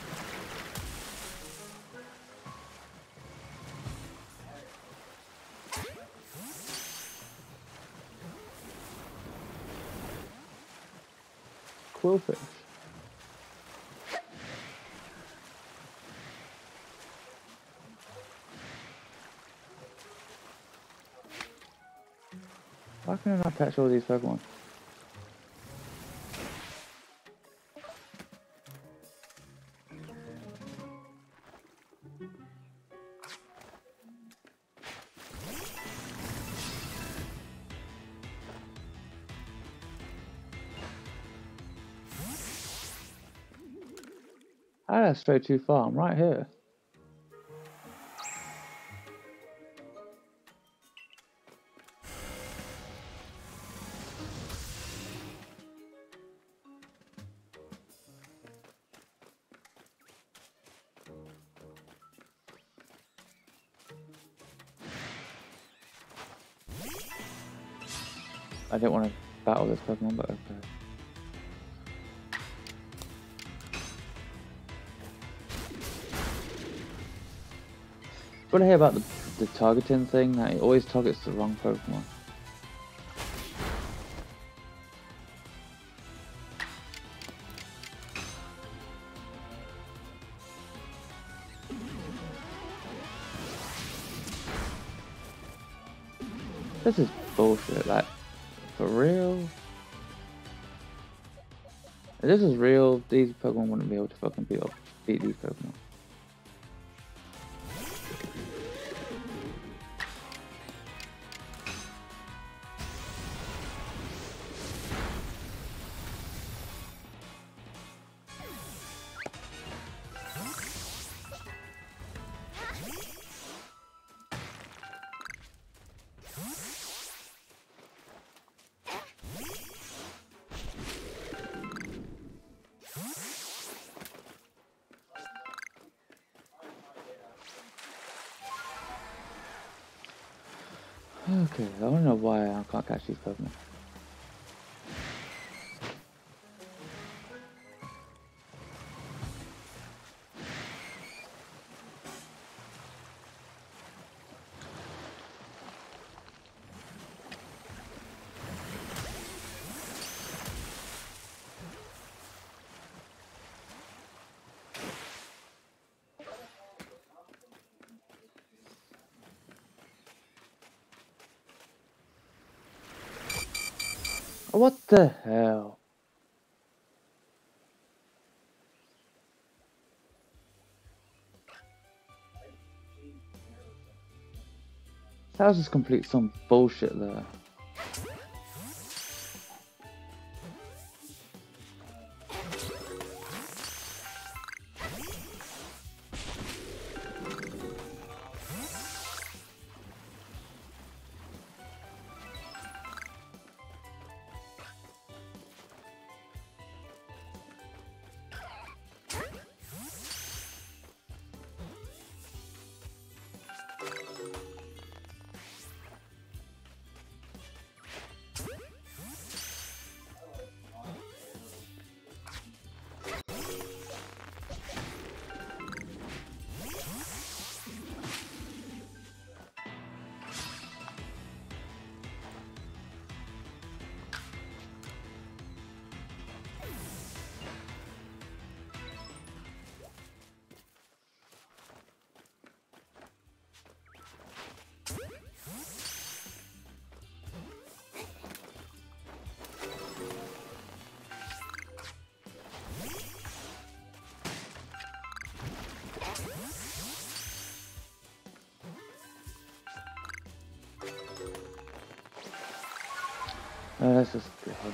Quillfish. Why can I not catch all these Pokemon? Ah, that's straight too far. I'm right here. I didn't want to battle this Pokemon, but okay. What I hear about the targeting thing, that it always targets the wrong Pokemon. This is bullshit, like, for real? If this is real, these Pokemon wouldn't be able to fucking beat these Pokemon. Okay, I don't know why I can't catch these Pokemon. What the hell? That was just complete some bullshit there. Let's just go ahead.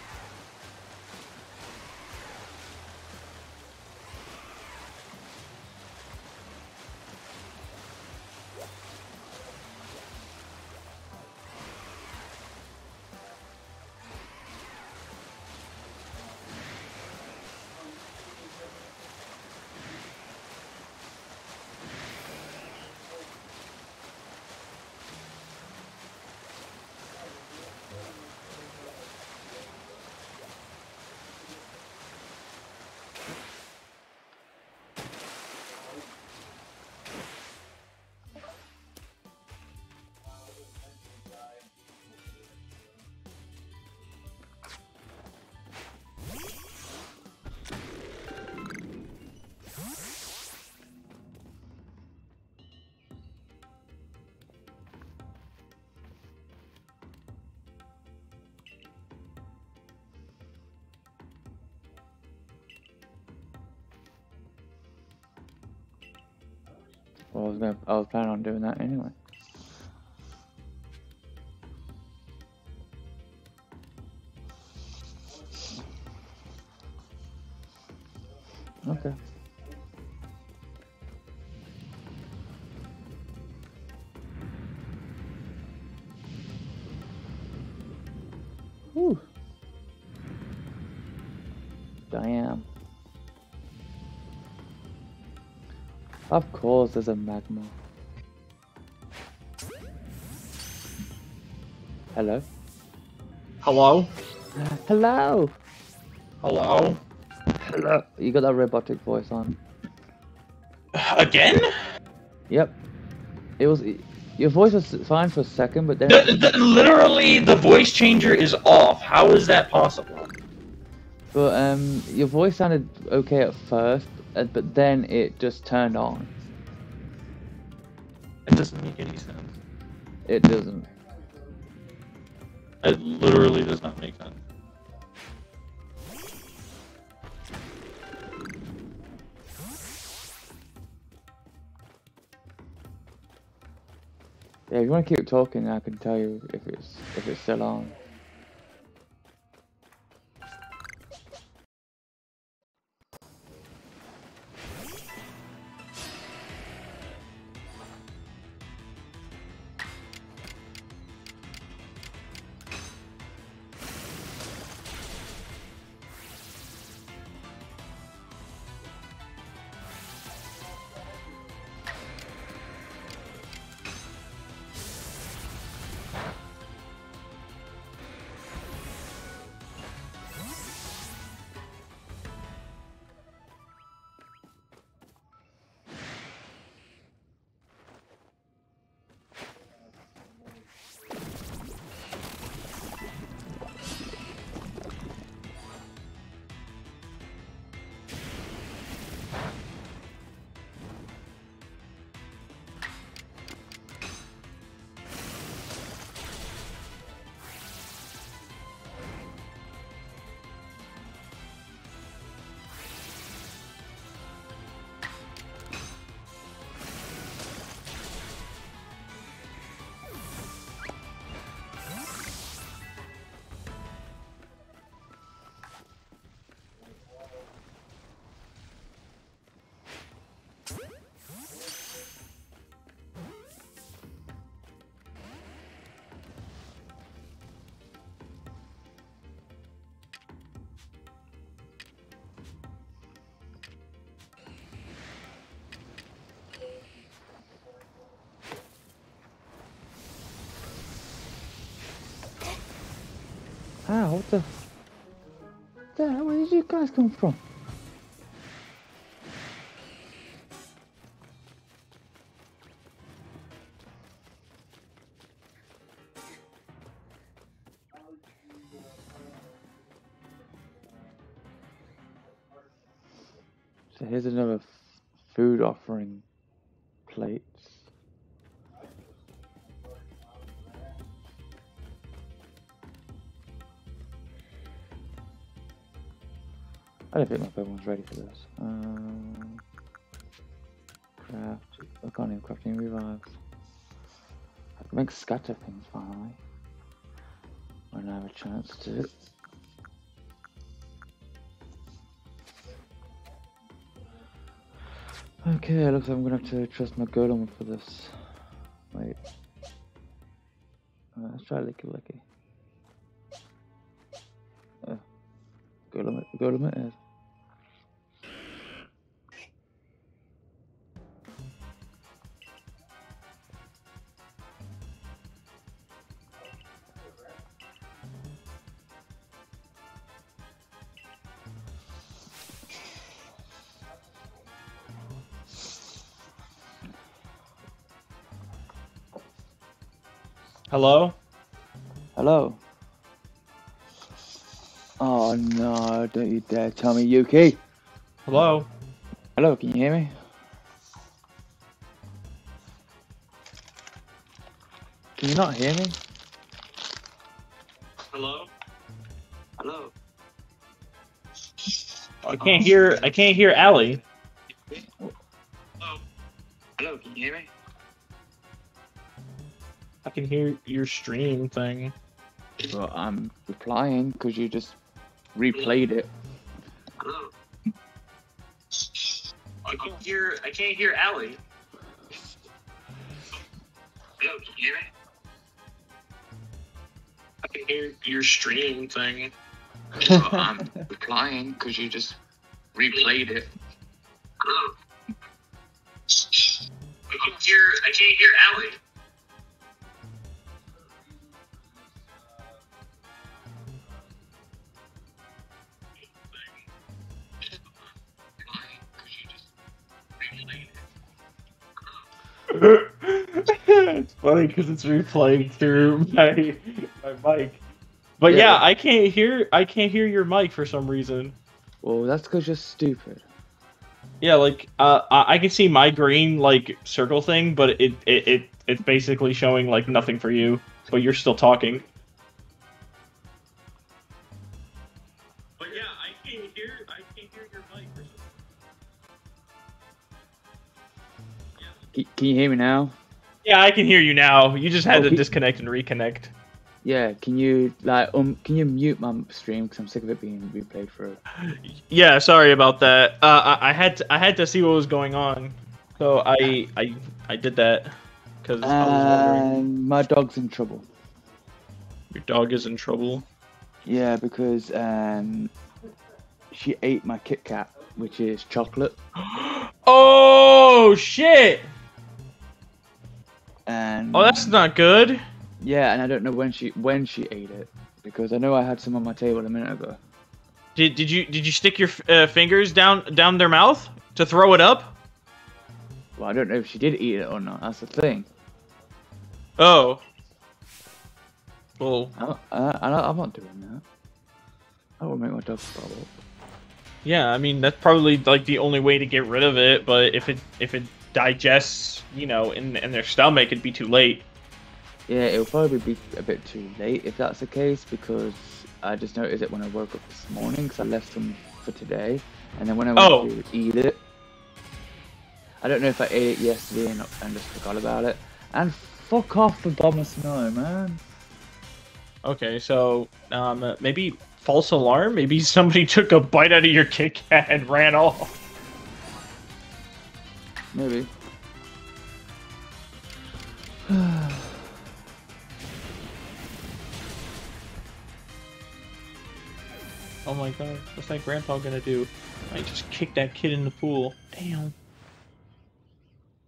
Well, I was planning on doing that anyway. Okay. Whew. Damn. Of course, there's a magma. Hello? Hello? Hello! Hello? Hello! You got that robotic voice on. Again? Yep. It was... Your voice was fine for a second, but then... Literally, the voice changer is off. How is that possible? But, your voice sounded okay at first, but then it just turned on. It doesn't make any sense. It doesn't. It literally does not make sense. Yeah, if you want to keep talking, I can tell you if it's still on. hell? What the hell? Where did you guys come from? So here's another food offering plates. I don't think my Pokemon's ready for this. Craft. I can't even craft any revives. I can make scatter things finally. When I have a chance to. Okay, looks like I'm gonna have to trust my Golem for this. Wait. Let's try Licky Licky. Golem it is. Hello? Hello? Oh no, don't you dare tell me Yuki! Hello? Hello, can you hear me? Can you not hear me? Hello? Hello. I can't hear Allie. Hello. Hello, can you hear me? I can hear your stream thing. Well, I'm replying because you just replayed it. Hello. I can't hear Allie. Hello, can you hear me? I can hear your stream thing. Well, I'm replying because you just replayed it. Hello. I can't hear Allie. It's funny because it's replaying through my mic. But yeah, I can't hear your mic for some reason. Well, that's because you're stupid. Yeah, like I can see my green like circle thing, but it's basically showing like nothing for you, but you're still talking. But yeah, I can't hear your mic for some reason. Can you hear me now? Yeah, I can hear you now. You just had to disconnect and reconnect. Yeah, can you can you mute my stream because I'm sick of it being replayed through. Yeah, sorry about that. I had to see what was going on, so I did that because I was wondering. My dog's in trouble. Your dog is in trouble. Yeah, because she ate my Kit Kat, which is chocolate. Oh shit! And Oh, that's not good. yeah, and I don't know when she ate it because I know I had some on my table a minute ago. Did you stick your fingers down their mouth to throw it up? Well, I don't know if she did eat it or not. That's the thing. Oh. Well. I'm not doing that. I will make my dog throw up. Yeah, I mean that's probably like the only way to get rid of it. But if it digests, you know, in their stomach, it'd be too late. Yeah, it'll probably be a bit too late if that's the case because I just noticed it when I woke up this morning because I left them for today, and then when I went to eat it, I don't know if I ate it yesterday and just forgot about it. And fuck off the bomb of snow, man. Okay, so maybe false alarm. Maybe somebody took a bite out of your Kit Kat and ran off. Maybe. Oh my god, what's that grandpa gonna do? I just kicked that kid in the pool. Damn.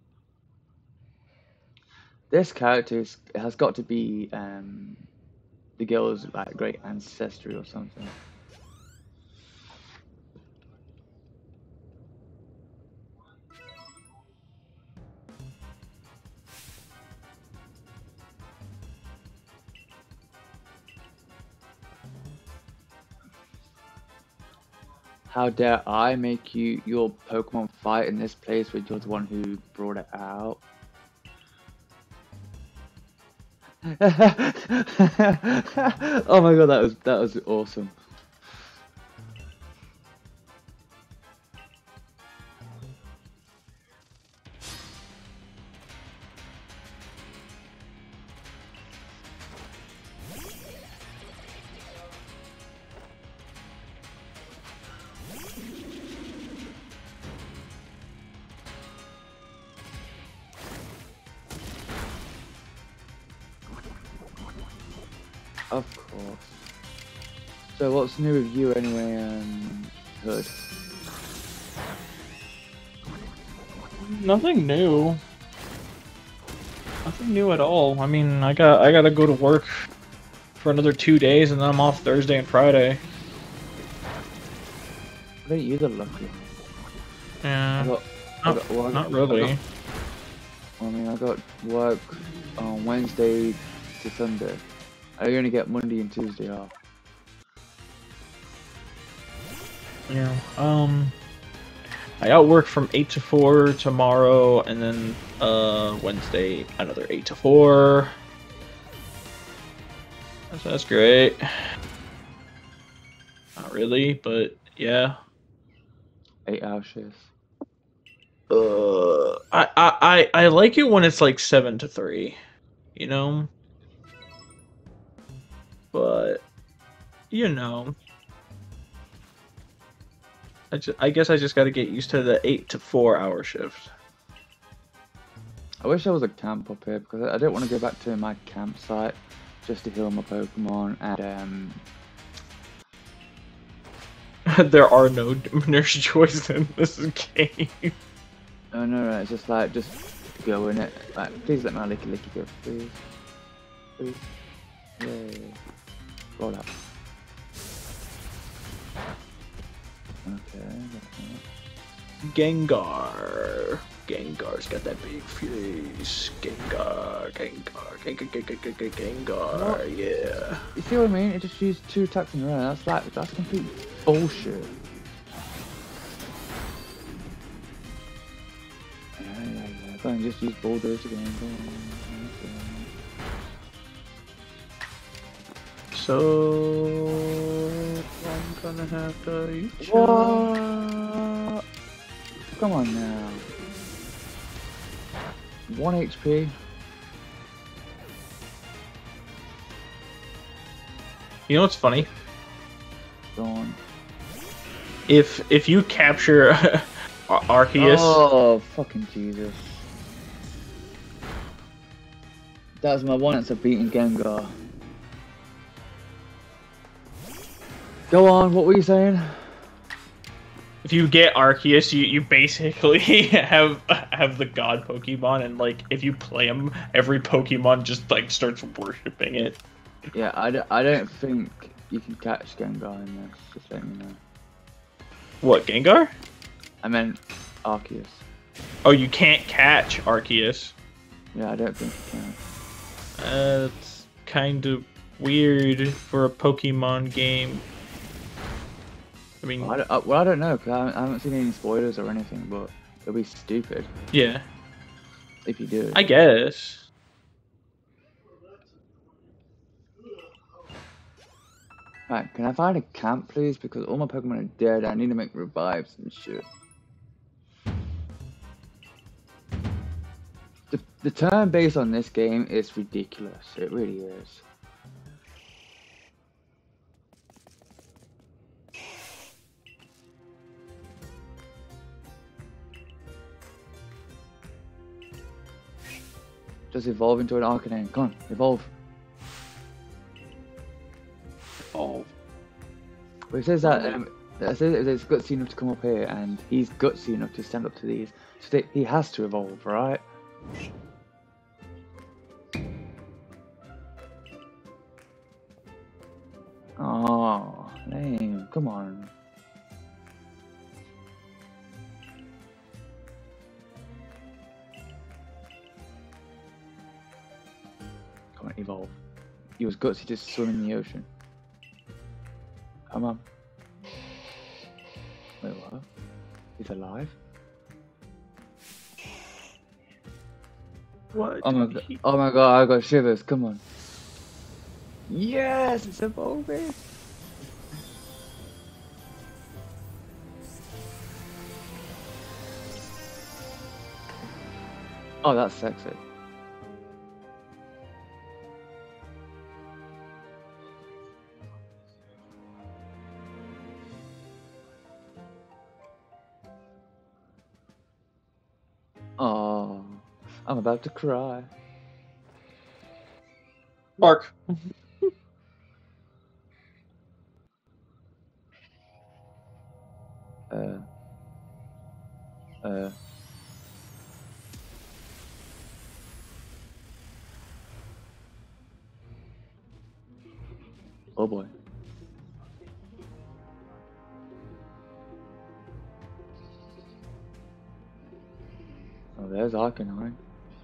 This character has got to be the girl's like great ancestry or something. How dare I make you your Pokemon fight in this place when you're the one who brought it out? Oh my god, that was awesome. Of course. So what's new with you anyway, Hood? Nothing new. Nothing new at all. I mean, I gotta go to work for another 2 days, and then I'm off Thursday and Friday. I think you're lucky. Yeah. Not really. I got work on Wednesday to Sunday. I only get Monday and Tuesday off. Yeah. I got work from 8 to 4 tomorrow, and then Wednesday another 8 to 4. So that's great. Not really, but yeah. 8-hour shifts. I like it when it's like 7 to 3, you know. But you know, I guess I just got to get used to the 8 to 4 hour shift. I wish there was a camp up here because I don't want to go back to my campsite just to heal my Pokemon and There are no nurse joys in this game. Oh no, it's just like just go in it. Like, please let my licky go, please. Please. Yay. Roll up. Okay. Gengar. Gengar's got that big face. Gengar. What? Yeah. You see what I mean? It just used 2 attacks in a row. That's complete bullshit. Yeah. Go and just use Bulldoze again. Go on. So I'm gonna have to eat you. What? Come on now. 1 HP. You know what's funny? Go on. If you capture Arceus, Oh, fucking Jesus. That's my one answer beating Gengar. Go on, what were you saying? if you get Arceus, you basically have the god Pokemon, and like if you play him, every Pokemon just like starts worshipping it. Yeah, I don't think you can catch Gengar in this, just letting you know. What, Gengar? I meant Arceus. Oh, you can't catch Arceus. Yeah, I don't think you can. That's kind of weird for a Pokemon game. I mean, Well, I don't know, because I haven't seen any spoilers or anything, but it'll be stupid yeah, if you do. I guess. Right, can I find a camp, please? Because all my Pokemon are dead. I need to make revives and shit. The turn base on this game is ridiculous. It really is. Just evolve into an Arcanine. Come on, evolve. Oh, Well, it says that it says it's gutsy enough to come up here, and he's gutsy enough to stand up to these. So he has to evolve, right? Oh, lame. Come on. Come on, evolve. He was gutsy just swim in the ocean. Come on. Wait, what? He's alive? What? Oh my god, I got shivers. Come on. Yes, it's evolving. Oh, that's sexy. Oh, I'm about to cry. Mark. Oh boy. Oh, there's Arcanine.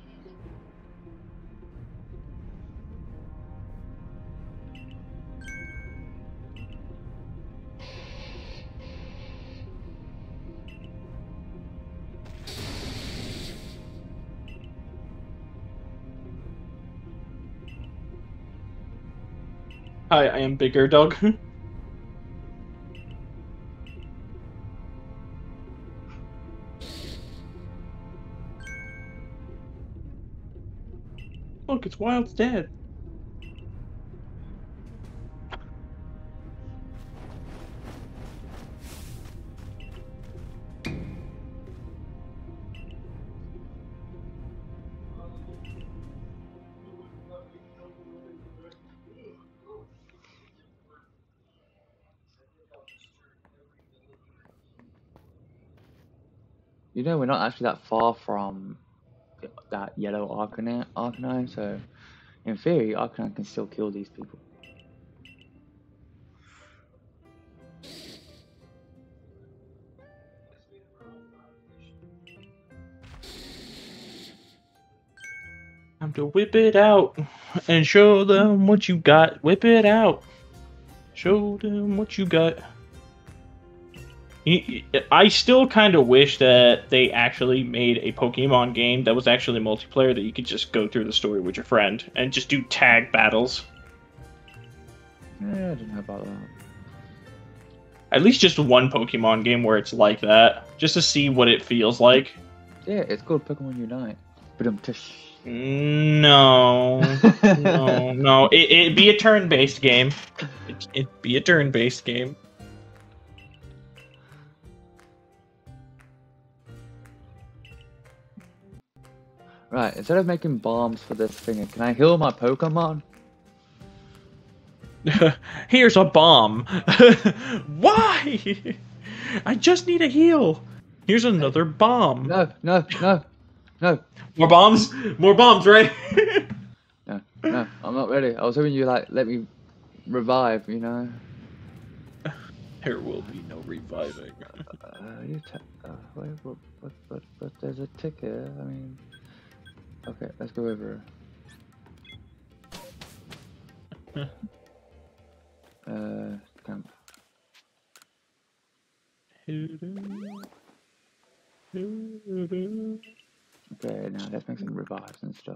Hi, I am Bigger Dog. Look, it's Wild's dead. You know, we're not actually that far from that yellow Arcanine, so in theory, Arcanine can still kill these people. Time to whip it out and show them what you got. Whip it out. Show them what you got. I still kind of wish that they actually made a Pokemon game that was actually multiplayer that you could just go through the story with your friend and just do tag battles. Yeah, I don't know about that. At least just one Pokemon game where it's like that, just to see what it feels like. Yeah, it's called Pokemon Unite. But No, no. It'd be a turn-based game. It'd be a turn-based game. Right, instead of making bombs for this thing, can I heal my Pokemon? Here's a bomb. Why? I just need a heal. Here's another bomb. No. More bombs? More bombs, right? No, I'm not ready. I was hoping you let me revive, you know. There will be no reviving. But there's a ticket. I mean, okay, let's go over. Camp. Okay, now let's make some revives and stuff.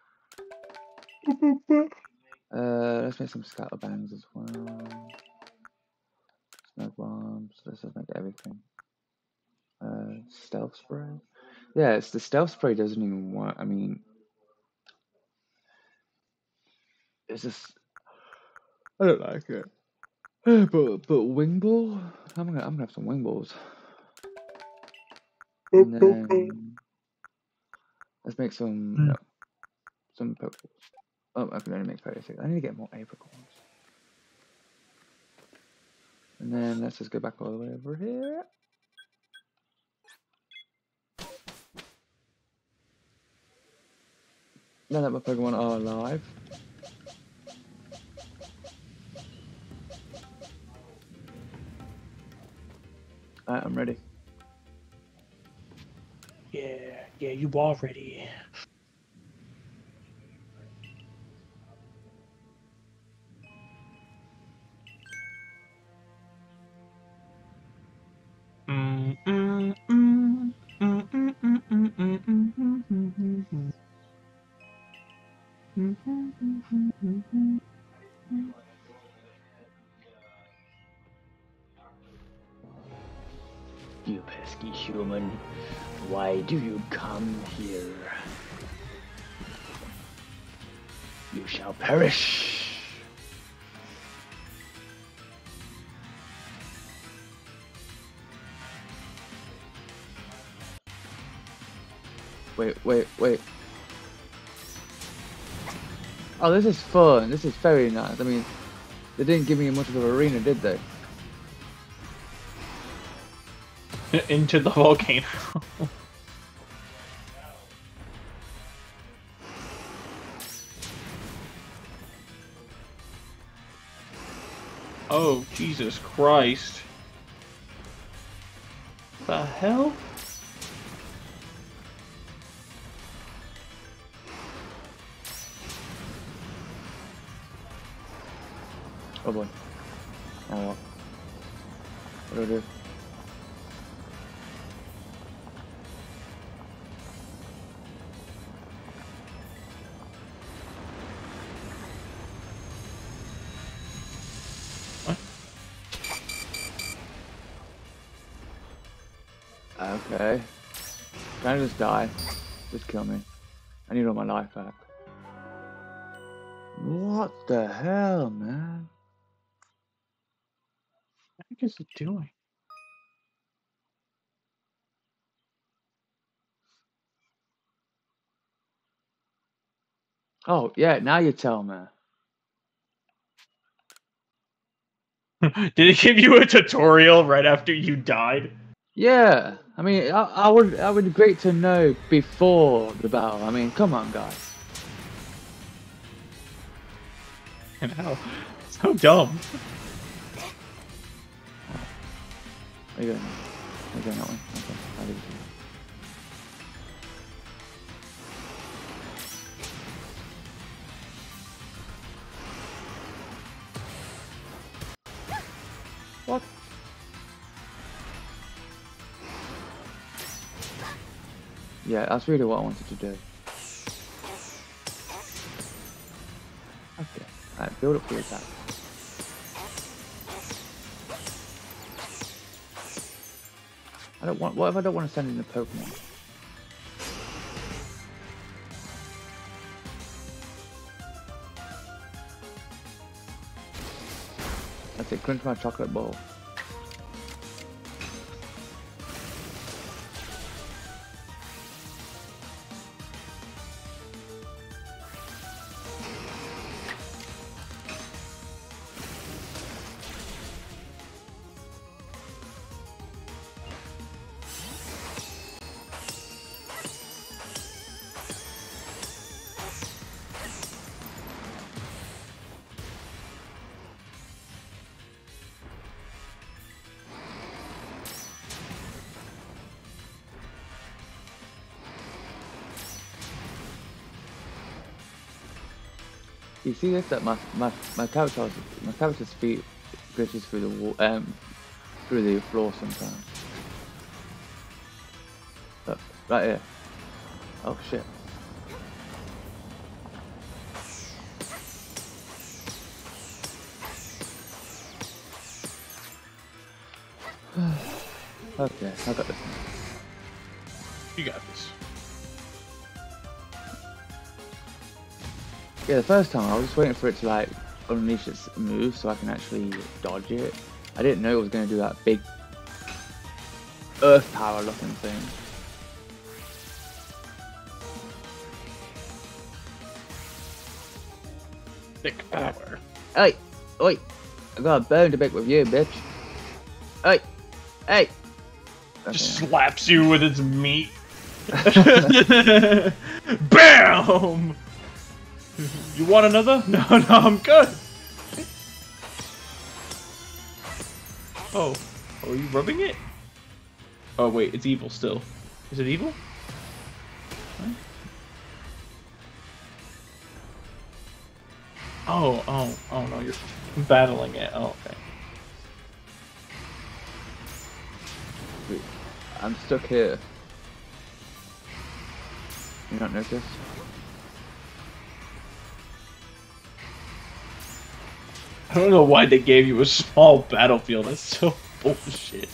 Let's make some scatterbangs as well. Smoke bombs. Let's just make everything. Stealth spray. Yeah, it's the stealth spray doesn't even work. I mean, it's just I don't like it. But wing ball. I'm gonna have some wing balls. And then let's make some Pokeballs. Oh, I can only make 36. I need to get more apricorns. And then let's just go back all the way over here. Now that my Pokemon are alive. Alright, I'm ready. Yeah, you are ready. You pesky human, why do you come here? You shall perish. Wait. Oh, this is fun. This is very nice. I mean, they didn't give me much of an arena, did they? Into the volcano. Oh, Jesus Christ. The hell? Oh boy. Oh, what do I do? Okay. Can I just die? Just kill me. I need all my life back. What the hell, man? What the heck is it doing? Oh, yeah, now you tell me. Did it give you a tutorial right after you died? Yeah, I mean, I would be great to know before the battle. I mean, come on, guys. And how? So dumb. Are you going? Are you going that way? Okay, I'll leave it to you. What? Yeah, that's really what I wanted to do. Okay, alright, build up for your attack. I don't want. What if I don't want to send in a Pokemon? That's it. Crunch my chocolate ball. You see this? That my character's feet glitches through the wall, through the floor sometimes. Look, right here. Oh shit. Okay, I got this one. You got this. Yeah, the first time I was just waiting for it to like unleash its move so I can actually dodge it. I didn't know it was going to do that big earth power looking thing. Thick power. Hey, oi! I got a bone to pick with you, bitch. Hey, hey! Just slaps you with its meat. BAM! You want another? No, I'm good. Oh, are you rubbing it? Oh wait, it's evil still. Is it evil? Huh? Oh no, you're battling it. Oh, okay. Wait, I'm stuck here. You don't notice? I don't know why they gave you a small battlefield. That's so bullshit.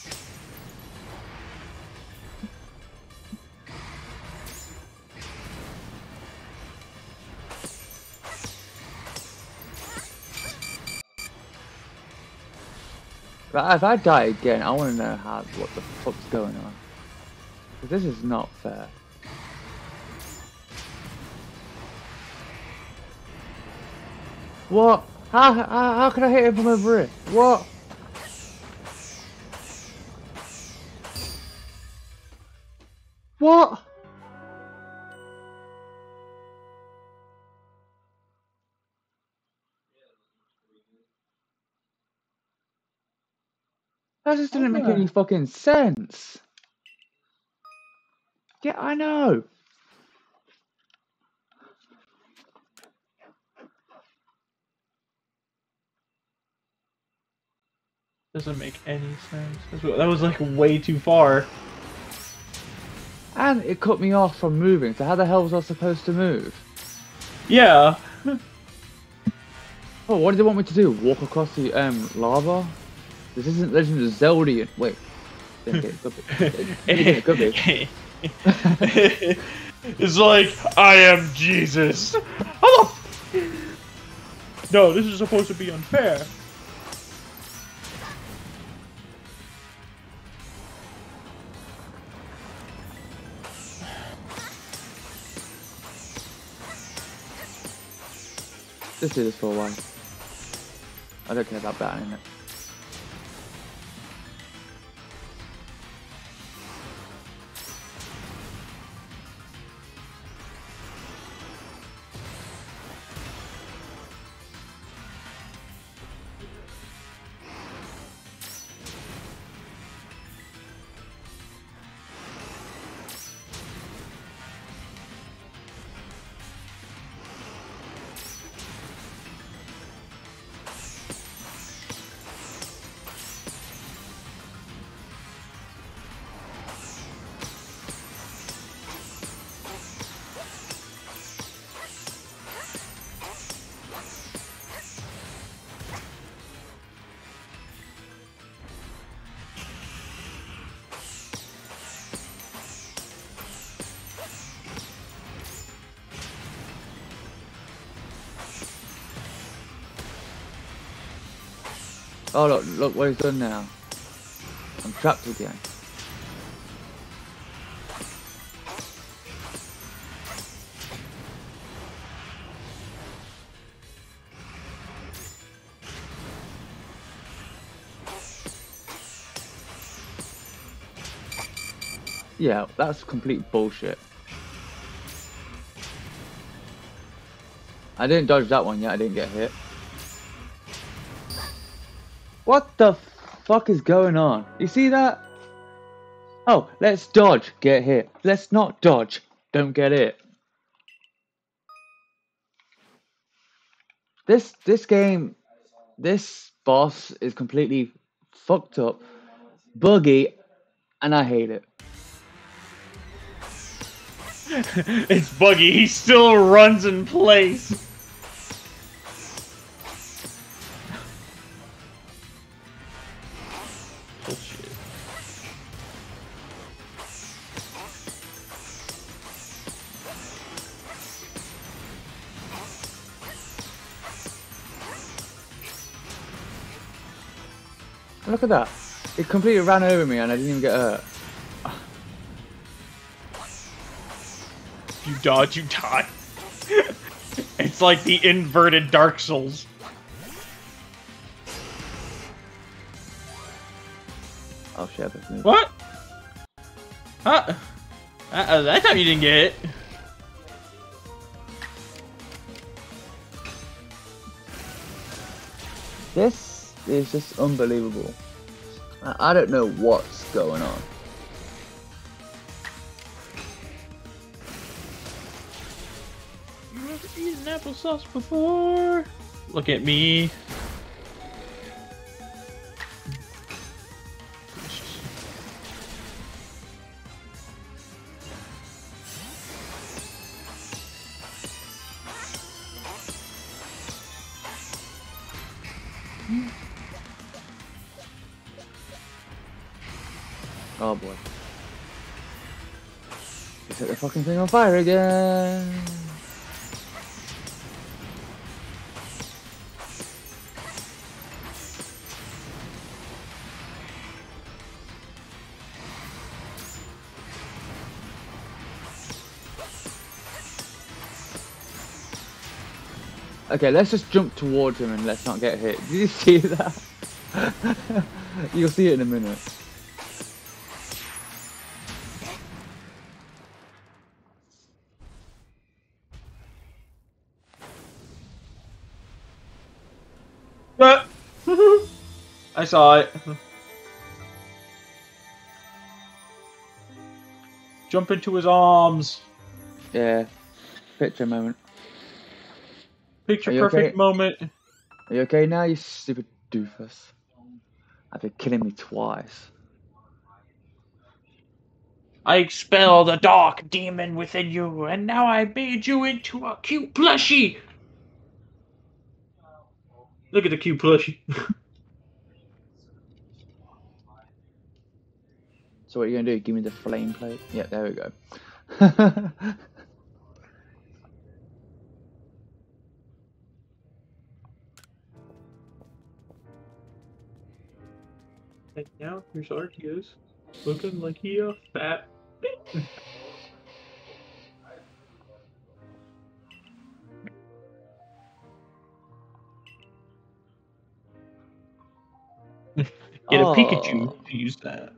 But if I die again, I want to know what the fuck's going on. 'Cause this is not fair. What? How can I hit him from over here? What? What? That just didn't make any fucking sense. Yeah, I know. Doesn't make any sense. That was like way too far. And it cut me off from moving, so how the hell was I supposed to move? Yeah. Oh, what did they want me to do? Walk across the lava? This isn't Legend of Zelda. Wait. It could be. It's like, I am Jesus. How the No, this is supposed to be unfair. Let's do this for a while. I don't care about battling it. Oh look what he's done now. I'm trapped again. Yeah, that's complete bullshit. I didn't dodge that one yet, I didn't get hit. What the fuck is going on? You see that? Oh, let's dodge, get hit. Let's not dodge, don't get hit. This game, this boss is completely fucked up, buggy, and I hate it. It's buggy, he still runs in place. Bullshit. Look at that. It completely ran over me and I didn't even get hurt. You dodge, you die. It's like the inverted Dark Souls. Oh shit, that's me. What? Huh? That time you didn't get it. This is just unbelievable. I don't know what's going on. eaten applesauce before. Look at me. Oh boy. They set the fucking thing on fire again. Okay, let's just jump towards him and let's not get hit. Did you see that? You'll see it in a minute. I saw it. Jump into his arms. Yeah. Picture moment. Picture Are you perfect okay? moment. Are you okay now, you stupid doofus? After killing me twice. I expel the dark demon within you, and now I made you into a cute plushie. Look at the cute plushie. So what are you gonna do? Give me the flame plate? Yep, there we go. And now here's Arceus, looking like he a fat bitch. Get a Pikachu Oh. to use that.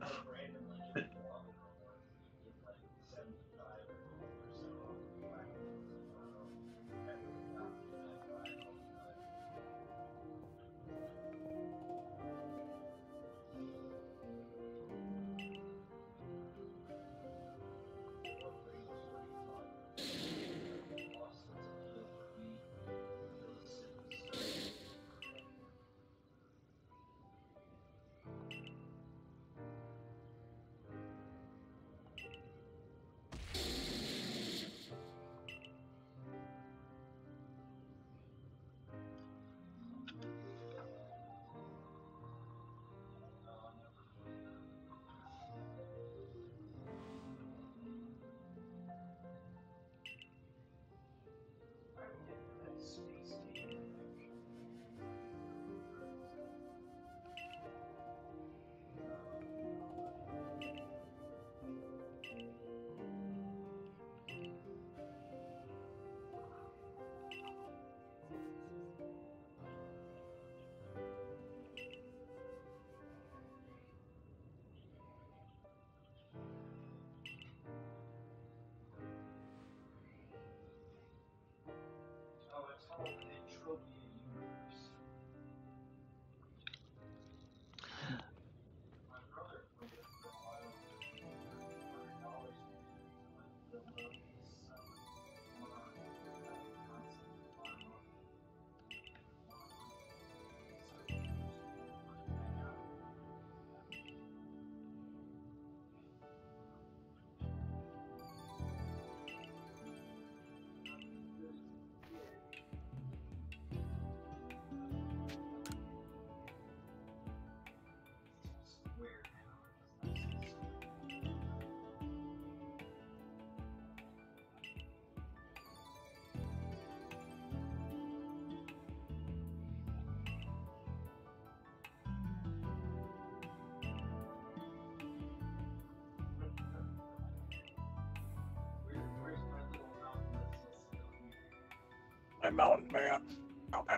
My mountain man. Mountain.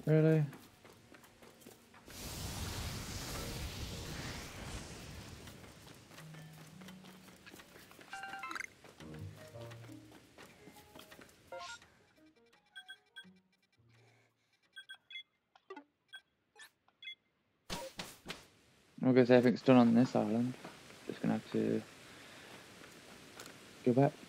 Really? I guess everything's done on this island. Just gonna have to go back.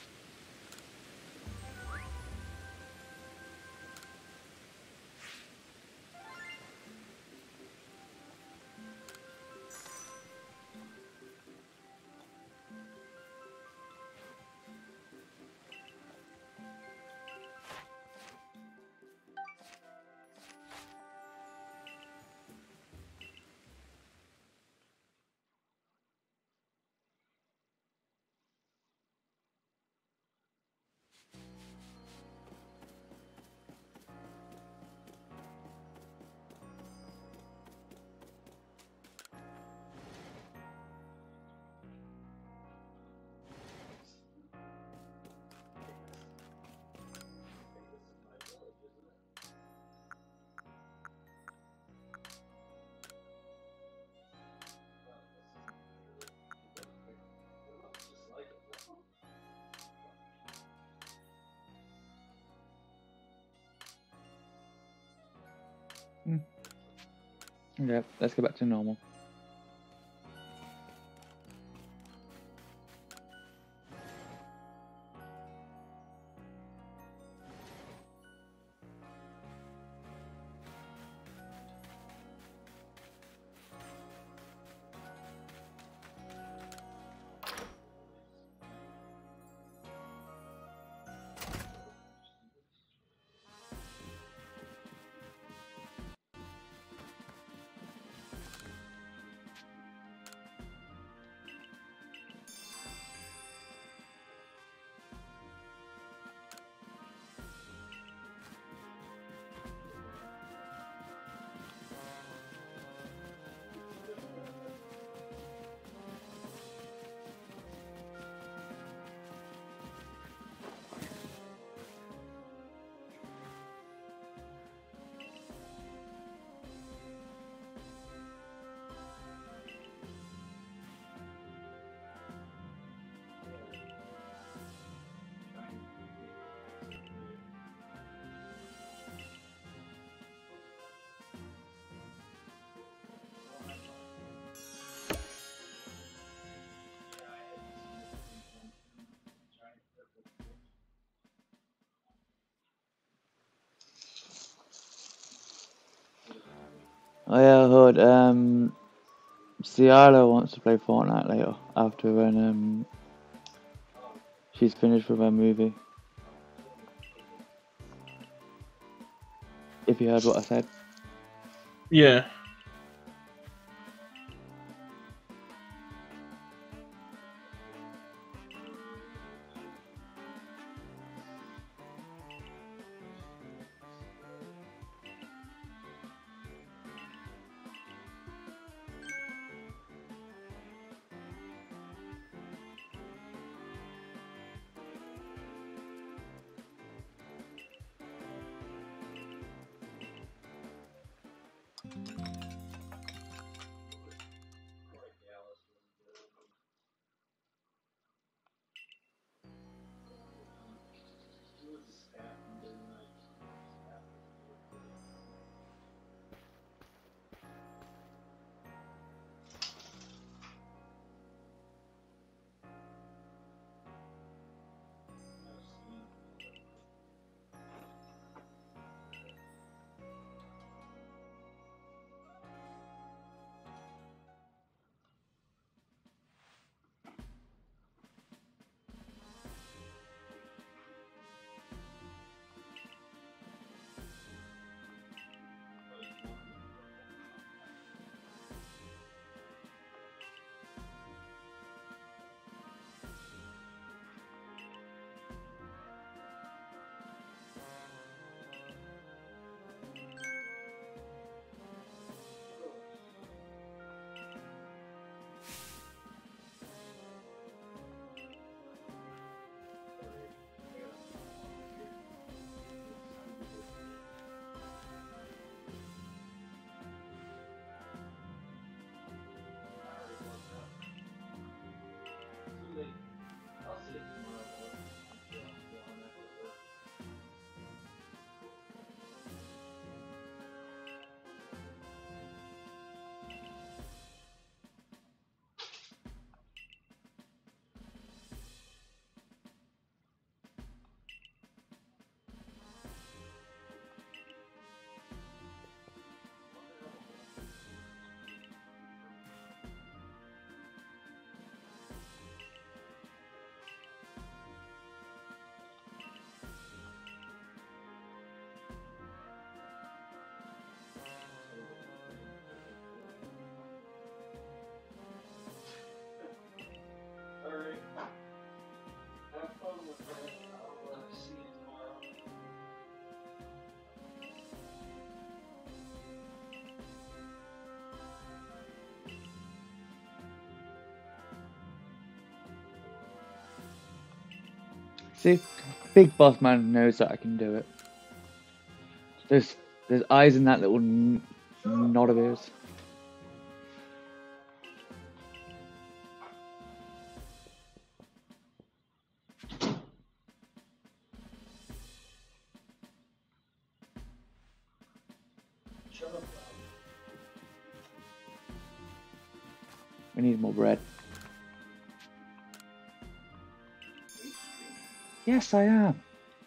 Yeah, let's go back to normal. Oh yeah, I heard Ciara wants to play Fortnite later after when she's finished with her movie. If you heard what I said. Yeah. See, big boss man knows that I can do it. There's eyes in that little nod of his. We need more bread. Yes, I am.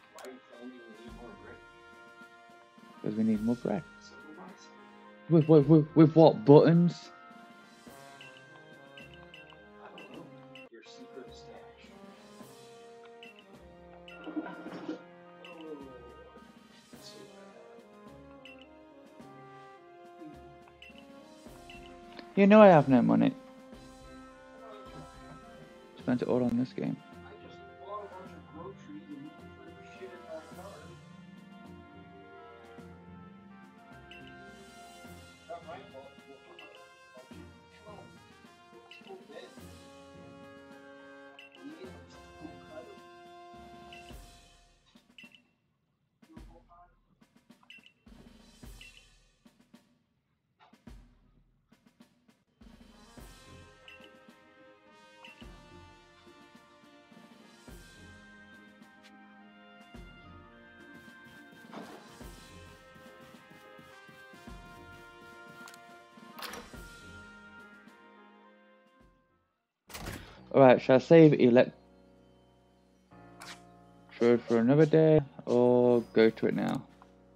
Because we need more bread. With what buttons? Your secret stash. You know I have no money. Spent it all on this game. I just bought a bunch of groceries and threw shit in my car. Not my fault. Come on. Let's go to bed. Yeah, let's go cuddle. Alright, shall I save Electrode for another day or go to it now?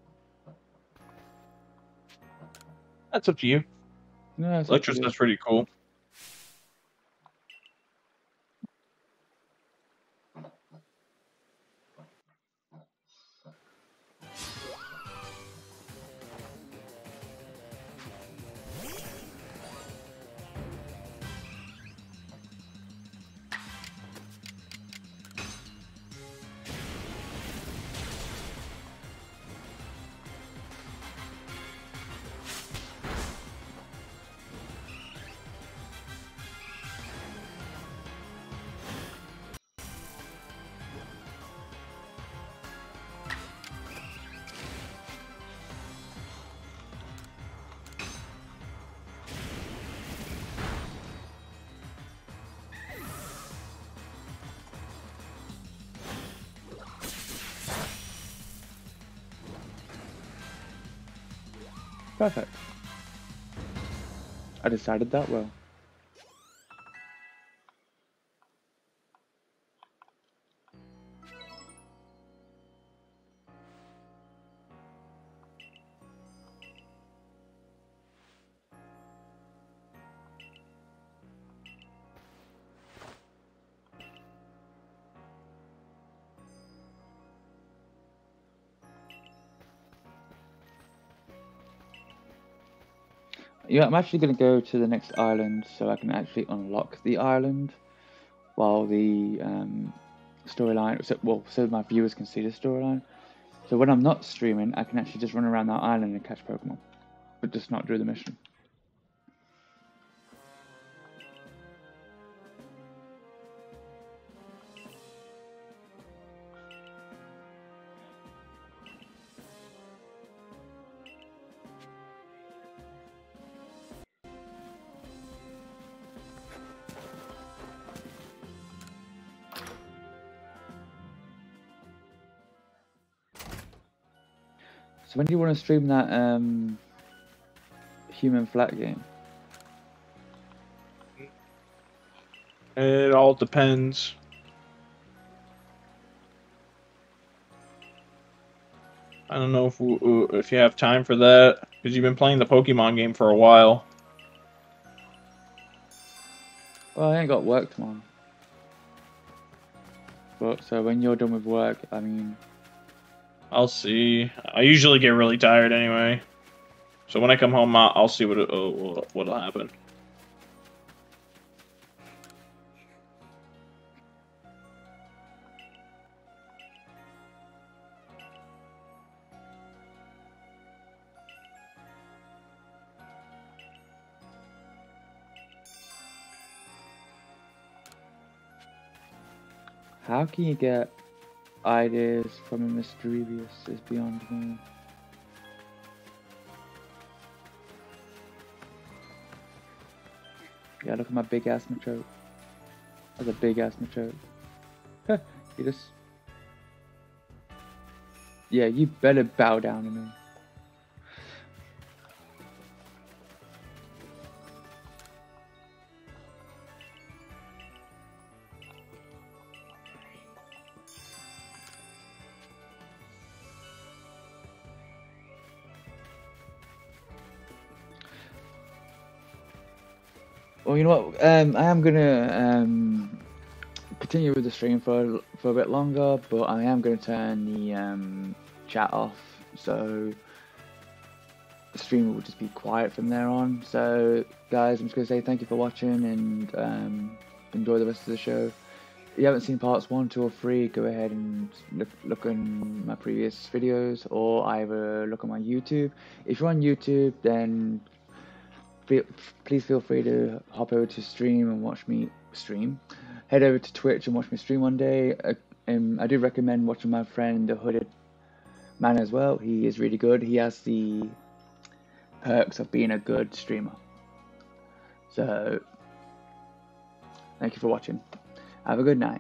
That's up to you. No, it's up to Electros, you. that's pretty cool. Perfect. I decided that well. Yeah, I'm actually going to go to the next island so I can actually unlock the island while the storyline, so my viewers can see the storyline. So when I'm not streaming, I can actually just run around that island and catch Pokemon, but just not do the mission. So when do you want to stream that human flat game? It all depends. I don't know if you have time for that, because you've been playing the Pokemon game for a while. Well, I ain't got work tomorrow. But so when you're done with work, I mean, I'll see. I usually get really tired anyway. So when I come home, I'll see what'll happen. How can you get ideas from a mischievous is beyond me. Yeah, look at my big ass machoke. That's a big ass machoke. You just... Yeah, you better bow down to me. Well, you know what? I am gonna continue with the stream for a bit longer, but I am gonna turn the chat off, so the stream will just be quiet from there on. So, guys, I'm just gonna say thank you for watching and enjoy the rest of the show. If you haven't seen parts 1, 2, or 3, go ahead and look on my previous videos, or either look on my YouTube. If you're on YouTube, then please feel free to hop over to stream and watch me stream. Head over to Twitch and watch me stream one day. I do recommend watching my friend the Hooded Man as well. He is really good. He has the perks of being a good streamer. So, thank you for watching. Have a good night.